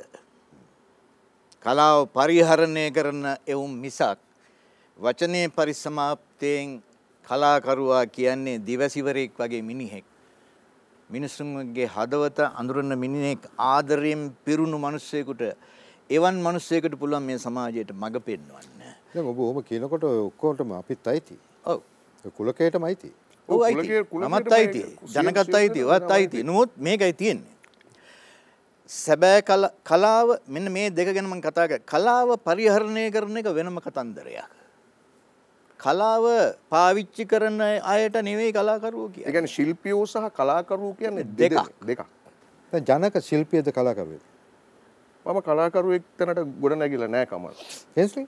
කලාව පරිහරණය කරන එවුන් මිසක් වචනේ පරිසමාප්තියෙන් කලාකරුවා කියන්නේ දිවසිවරයෙක් වගේ මිනිහෙක්. මිනිසුන්ගේ හදවත අඳුරන මිනිහෙක් ආදරයෙන් පිරුණු මිනිසෙකුට එවන් මිනිසෙකුට පුළුවන් මේ සමාජයට මඟ පෙන්වන්න. දැන් ඔබ ඔහොම කියනකොට ඔක්කොටම අපිත් අයිති. ඔව්. ඒ කුලකයටම අයිති. ඔව් අයිති. නමත් අයිති. ජනකත් අයිති. වත් අයිති. නමුත් මේකයි තියෙන්නේ. සැබෑ කලාව මෙන්න මේ දෙක ගැන මම කතා කරා. කලාව පරිහරණය කරන එක වෙනම කතන්දරයක්. කලාව පාවිච්චි කරන අයට නෙවෙයි කලාකරුවෝ කියන්නේ. ඒ කියන්නේ ශිල්පියෝ සහ කලාකරුවෝ කියන්නේ දෙකක්. දෙකක්. දැන් ජනක ශිල්පියද කලාකරුවෙද? මම කලාකරුවෙක් තැනට ගොඩ නැගිලා නෑ කමල්. හෙන්ස්ලි?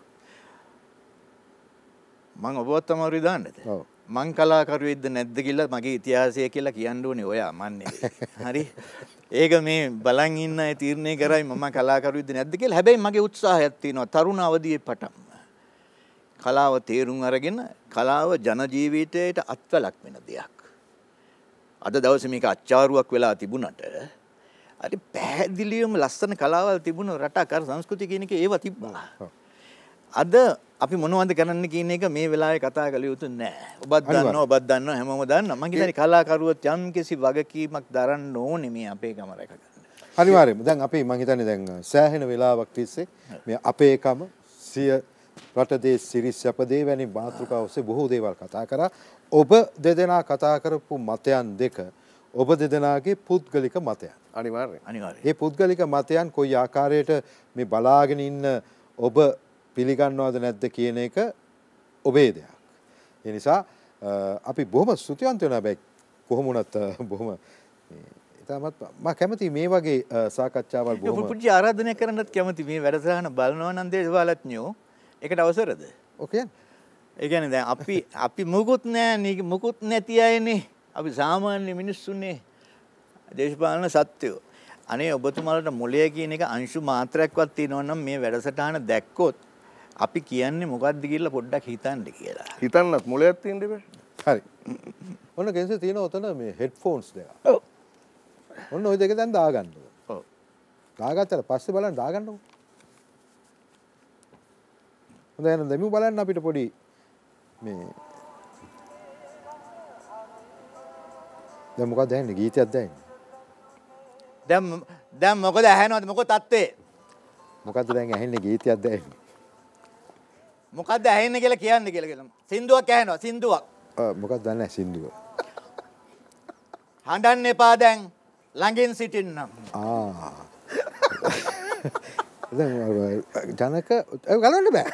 මම ඔබවත් අමාරුයි දාන්නද? ඔව්. මං කලාකරුවෙක්ද නැද්ද කියලා මගේ ඉතිහාසය කියලා කියන්න ඕනේ ඔයා මන්නේ. හරි. ඒක මේ බලන් ඉන්න අය තීරණය කරයි මම කලාකරුවෙක්ද නැද්ද කියලා. හැබැයි මගේ උත්සාහයක් තියෙනවා තරුණ අවදියේ පටන්. කලාව තේරුම් අරගෙන කලාව ජන ජීවිතයට අත්වලක් වෙන දෙයක්. අද දවසේ මේක අච්චාරුවක් වෙලා තිබුණට හරි පැහැදිලිවම ලස්සන කලාවල් තිබුණ රටක් අර සංස්කෘතිය කියන එක ඒව තිබ්බා. අද අපි මොනවද කරන්න කියන එක මේ වෙලාවේ කතා කළ යුතු නෑ. ඔබත් දන්නවා ඔබත් දන්නවා හැමෝම දන්නවා. මම හිතන්නේ කලාකරුවොත් යම් කිසි වගකීමක් දරන්න ඕනේ මේ අපේ ගම රැක ගන්න. අනිවාර්යයෙන්ම. දැන් අපි මම හිතන්නේ දැන් සෑහෙන වෙලාවක් තිස්සේ මේ අපේකම සිය රටදේ සිරිස් සැපදේ වැනි මාතෘකා ඔස්සේ බොහෝ දේවල් කතා කරා. ඔබ දෙදෙනා කතා කරපු මතයන් දෙක ඔබ දෙදෙනාගේ පුද්ගලික මතයන්. අනිවාර්යයෙන්. අනිවාර්යයෙන්. මේ පුද්ගලික මතයන් කොයි ආකාරයට මේ බලාගෙන ඉන්න ඔබ පිළිගන්නවද නැද්ද කියන එක ඔබේ දෙයක්. ඒ නිසා අපි බොහොම ස්තුතිවන්ත වෙනවා බෑ කොහොම වුණත් බොහොම ඉතාමත් මම කැමති මේ වගේ සාකච්ඡාවල් බොහොම පුංචි ආරාධනයක් කරන්නත් කැමති මේ වැඩසටහන බලනවා නම් දේශපාලඥයෝ ඒකට අවසරද? ඔකේ. ඒ කියන්නේ දැන් අපි අපි මුකුත් නෑ මුකුත් නැති අයනේ. අපි සාමාන්‍ය මිනිස්සුනේ. දේශපාලන සත්‍යෝ. අනේ ඔබතුමාලට මොලේ කියන එක අංශු මාත්‍රයක්වත් තියෙනවා නම් මේ වැඩසටහන දැක්කොත් අපි කියන්නේ මොකද්ද කියලා පොඩ්ඩක් හිතන්න කියලා. හිතන්නත් මොලයක් තියෙන්න බෑ. හරි. ඔන්න කෙන්සේ තියෙන උතන මේ හෙඩ්ෆෝන්ස් දෙක. ඔව්. ඔන්න ওই දෙක දැන් දාගන්න. ඔව්. දාගත්තට පස්සේ බලන්න දාගන්නකො. හොඳයි එහෙනම් දෙමු බලන්න අපිට පොඩි මේ දැන් මොකක්ද ඇහෙන්නේ ගීතයක් දැනෙන්නේ. දැන් දැන් මොකද ඇහෙනවද මොකද තත්ත්වේ? මොකද්ද දැන් ඇහෙන්නේ ගීතයක් දැනෙන්නේ. මොකද්ද ඇහෙන්නේ කියලා කියන්න කියලා කියනවා. සින්දුවක් ඇහෙනවා සින්දුවක්. ආ මොකක්ද දන්නේ සින්දුව. හඬන්න එපා දැන් ළඟින් සිටින්න. ආ. දැන් ජනක ගලවන්න බෑ.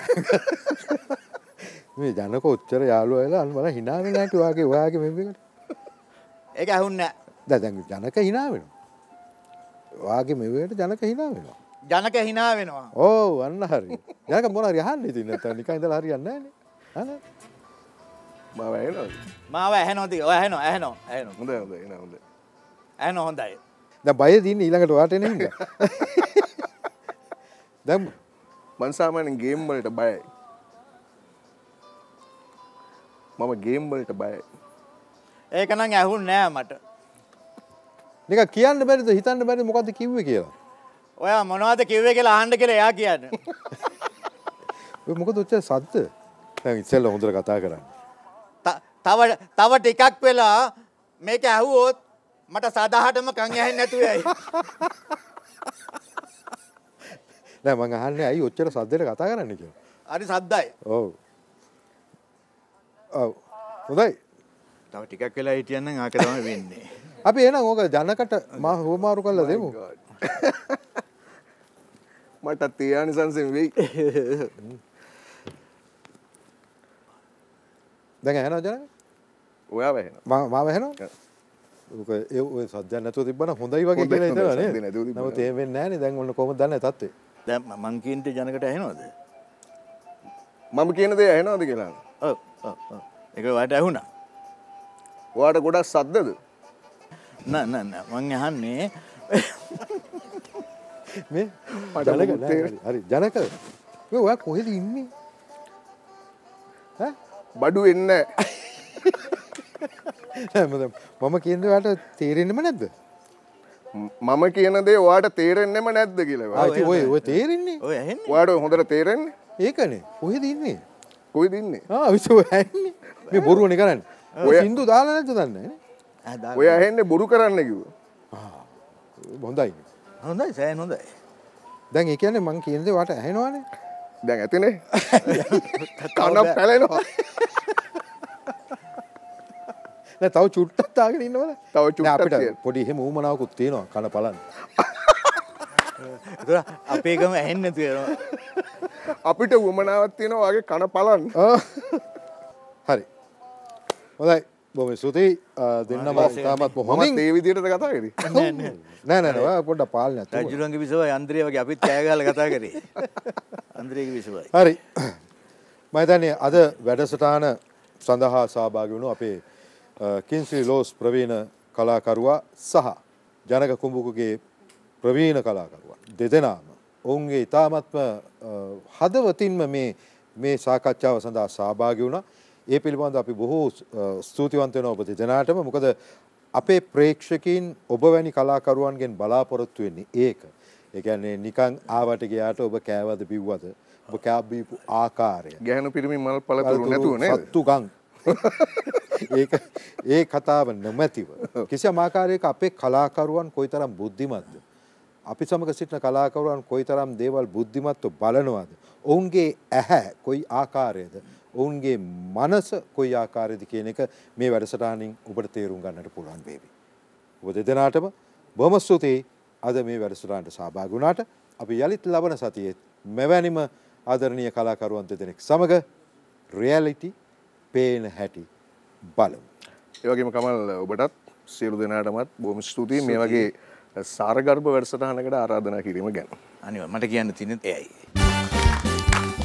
මේ ජනක උච්චර යාළුවා වෙලා අන්න මම hina වෙන්නේ නැටි වාගේ ඔයාගේ මෙම්බෙකට. ඒක ඇහුන්නේ නැහැ. දැන් ජනක hina වෙනවා. වාගේ මෙවෙට ජනක hina වෙනවා. ජනක hina වෙනවා. ඔව් අන්න හරි. ජනක මොන හරි අහන්නේ ඉතින් නැත්නම් නිකන් ඉඳලා හරියන්නේ නැහැ නේ. මාව ඇහෙනවද? මාව ඇහෙනවද? ඔය ඇහෙනවා ඇහෙනවා ඇහෙනවා. හොඳයි හොඳයි එන හොඳයි. ඇහෙනවා හොඳයි. දැන් බය දින්නේ ඊළඟට ඔයාට එන හින්දා. දැන් මං සාමාන්‍යයෙන් ගේම් වලට බයයි. මම ගේම් වලට බයයි. ඒක නම් ඇහුන්නේ නෑ මට. නිකන් කියන්න බැරිද හිතන්න බැරිද මොකද්ද කිව්වේ කියලා. ඔයා මොනවද කිව්වේ කියලා අහන්න කියලා එයා කියන්නේ. ඔය මොකද ඔච්චර සද්ද? දැන් ඉස්සෙල්ලා හොඳට කතා කරන්නේ. තව තව ටිකක් වෙලා මේක ඇහුවොත් මට සදාහටම කන් ඇහෙන්නේ නැතුව යයි. නෑ මං අහන්නේ ඇයි ඔච්චර සද්දෙට කතා කරන්නේ කියලා. හරි සද්දයි. ඔව්. ඔව්. හොඳයි. තව ටිකක් වෙලා හිටියනම් ආක තමයි වෙන්නේ. අපි එහෙනම් ඕක ජනකට මා හොමාරු කරලා දෙමු. මට තියානිසංසෙන් වෙයි. දැන් ඇහෙනවද ජනක? ඔයා වැහෙනවා. මම මාව ඇහෙනවද? ඔක ඒ ඔය සද්දයක් නැතුව තිබ්බනම් හොඳයි වගේ කියලා හිතනවා නේද? නමුත් එහෙම වෙන්නේ නැහැ නේ. දැන් ඔන්න කොහොමද දන්නේ තත්ත්වය? දැන් මං කියන දේ ජනකට ඇහෙනවද? මම කියන දේ ඇහෙනවද කියලා? ඔව් ඔව් ඔව්. ඒක ඔයාලට ඇහුණා. ඔයාට ගොඩක් සද්දද? නෑ නෑ නෑ මං අහන්නේ මේ ජනක නෑ හරි ජනක මේ ඔයා කොහෙද ඉන්නේ? ඈ බඩු එන්නේ නැහැ. මම කියන්නේ ඔයාට තේරෙන්නේම නැද්ද? මම කියන දේ ඔයාට තේරෙන්නෙම නැද්ද කියලා. ආ ඉතින් ඔය ඔය තේරෙන්නේ? ඔය ඇහෙන්නේ? ඔයාට හොඳට තේරෙන්නේ? ඒකනේ. කොහෙද ඉන්නේ? කොයිද ඉන්නේ? ආ විසෝ ඇන්නේ. මේ බොරුවනේ කරන්නේ. ඔය සින්දු දාලා නැද්ද දන්නේ නේ? ඔය ඇහෙන්නේ බොරු කරන්න කිව්වා. ආ හොඳයි. හොඳයි සෑහෙන හොඳයි. දැන් ඒ කියන්නේ මං කියන දේ වාට ඇහෙනවනේ. දැන් ඇතිනේ. කන පැලෙනවා. නෑ තව චුට්ටක් තාගෙන ඉන්නවද? තව චුට්ටක් අපිට තියෙනවා. පොඩි එහෙම ඌමනාවකුත් තියෙනවා කන බලන්න. ඒතර අපේ ගම ඇහෙන්නේ නැතු වෙනවා. අපිට උවමනාවක් තියෙනවා වගේ කන පලන්න. ආ. හරි. හොඳයි. බොහොම ස්තුතියි. දෙන්නම තාමත් හොඳින් මමත් ඒ විදිහටද කතා කරේ. නෑ නෑ. නෑ නෑ නෑ ඔයා පොඩ්ඩක් පාලනයක් තුන. රජුලන්ගේ විසවයි අන්ද්‍රිය වගේ අපිත් කෑ ගහලා කතා කරේ. අන්ද්‍රියගේ විසවයි. හරි. මම හිතන්නේ අද වැඩසටහන සඳහා සහභාගී වුණු අපේ කින්ස්ලි ලෝස් ප්‍රවීණ කලාකරුවා සහ ජනක කුඹුකුගේ ප්‍රවීණ කලාකරුවා දෙදෙනාම ඔවුන්ගේ ඉතාමත්ම හදවතින්ම මේ මේ සාකච්ඡාව සඳහා සහභාගී වුණා. ඒ පිළිබඳව අපි බොහෝ ස්තුතිවන්ත වෙනවා ඔබ දෙදෙනාටම. මොකද අපේ ප්‍රේක්ෂකයන් ඔබ වැනි කලාකරුවන්ගෙන් බලාපොරොත්තු වෙන්නේ ඒක. ඒ කියන්නේ නිකන් ආවට ගියාට ඔබ කෑවද බිව්වද ඔබ කෑව බීපු ආකාරය. ගැහණු පිරිමි මල් පළතුරු නැතුව නේද? සත්තු ගම්. ඒක ඒ කතාව නැමැතිව කිසියම් ආකාරයක අපේ කලාකරුවන් කොයිතරම් බුද්ධිමත්ද? අපි සමග සිටින කලාකරුවන් කොයිතරම් දේවල් බුද්ධිමත්ව බලනවද? ඔවුන්ගේ ඇහැ කොයි ආකාරයේද? ඔවුන්ගේ මනස කොයි ආකාරයේද කියන එක මේ වැඩසටහනින් ඔබට තේරුම් ගන්නට පුළුවන් වේවි. ඔබ දෙදෙනාටම බොහොම ස්තුතියි අද මේ වැඩසටහනට සහභාගී වුණාට. අපි යලිත් ලබන සතියේ මෙවැනිම ආදරණීය කලාකරුවන් දෙදෙනෙක් සමග රියැලිටි පේන හැටි බලමු. ඒ වගේම කමල් ඔබටත් සියලු දෙනාටමත් බොහොම ස්තුතියි මේ වගේ සාරගර්භ වැඩසටහනකට ආරාධනා කිරීම ගැන. අනිවාර්යයෙන් මට කියන්න තියෙන්නේ එයයි.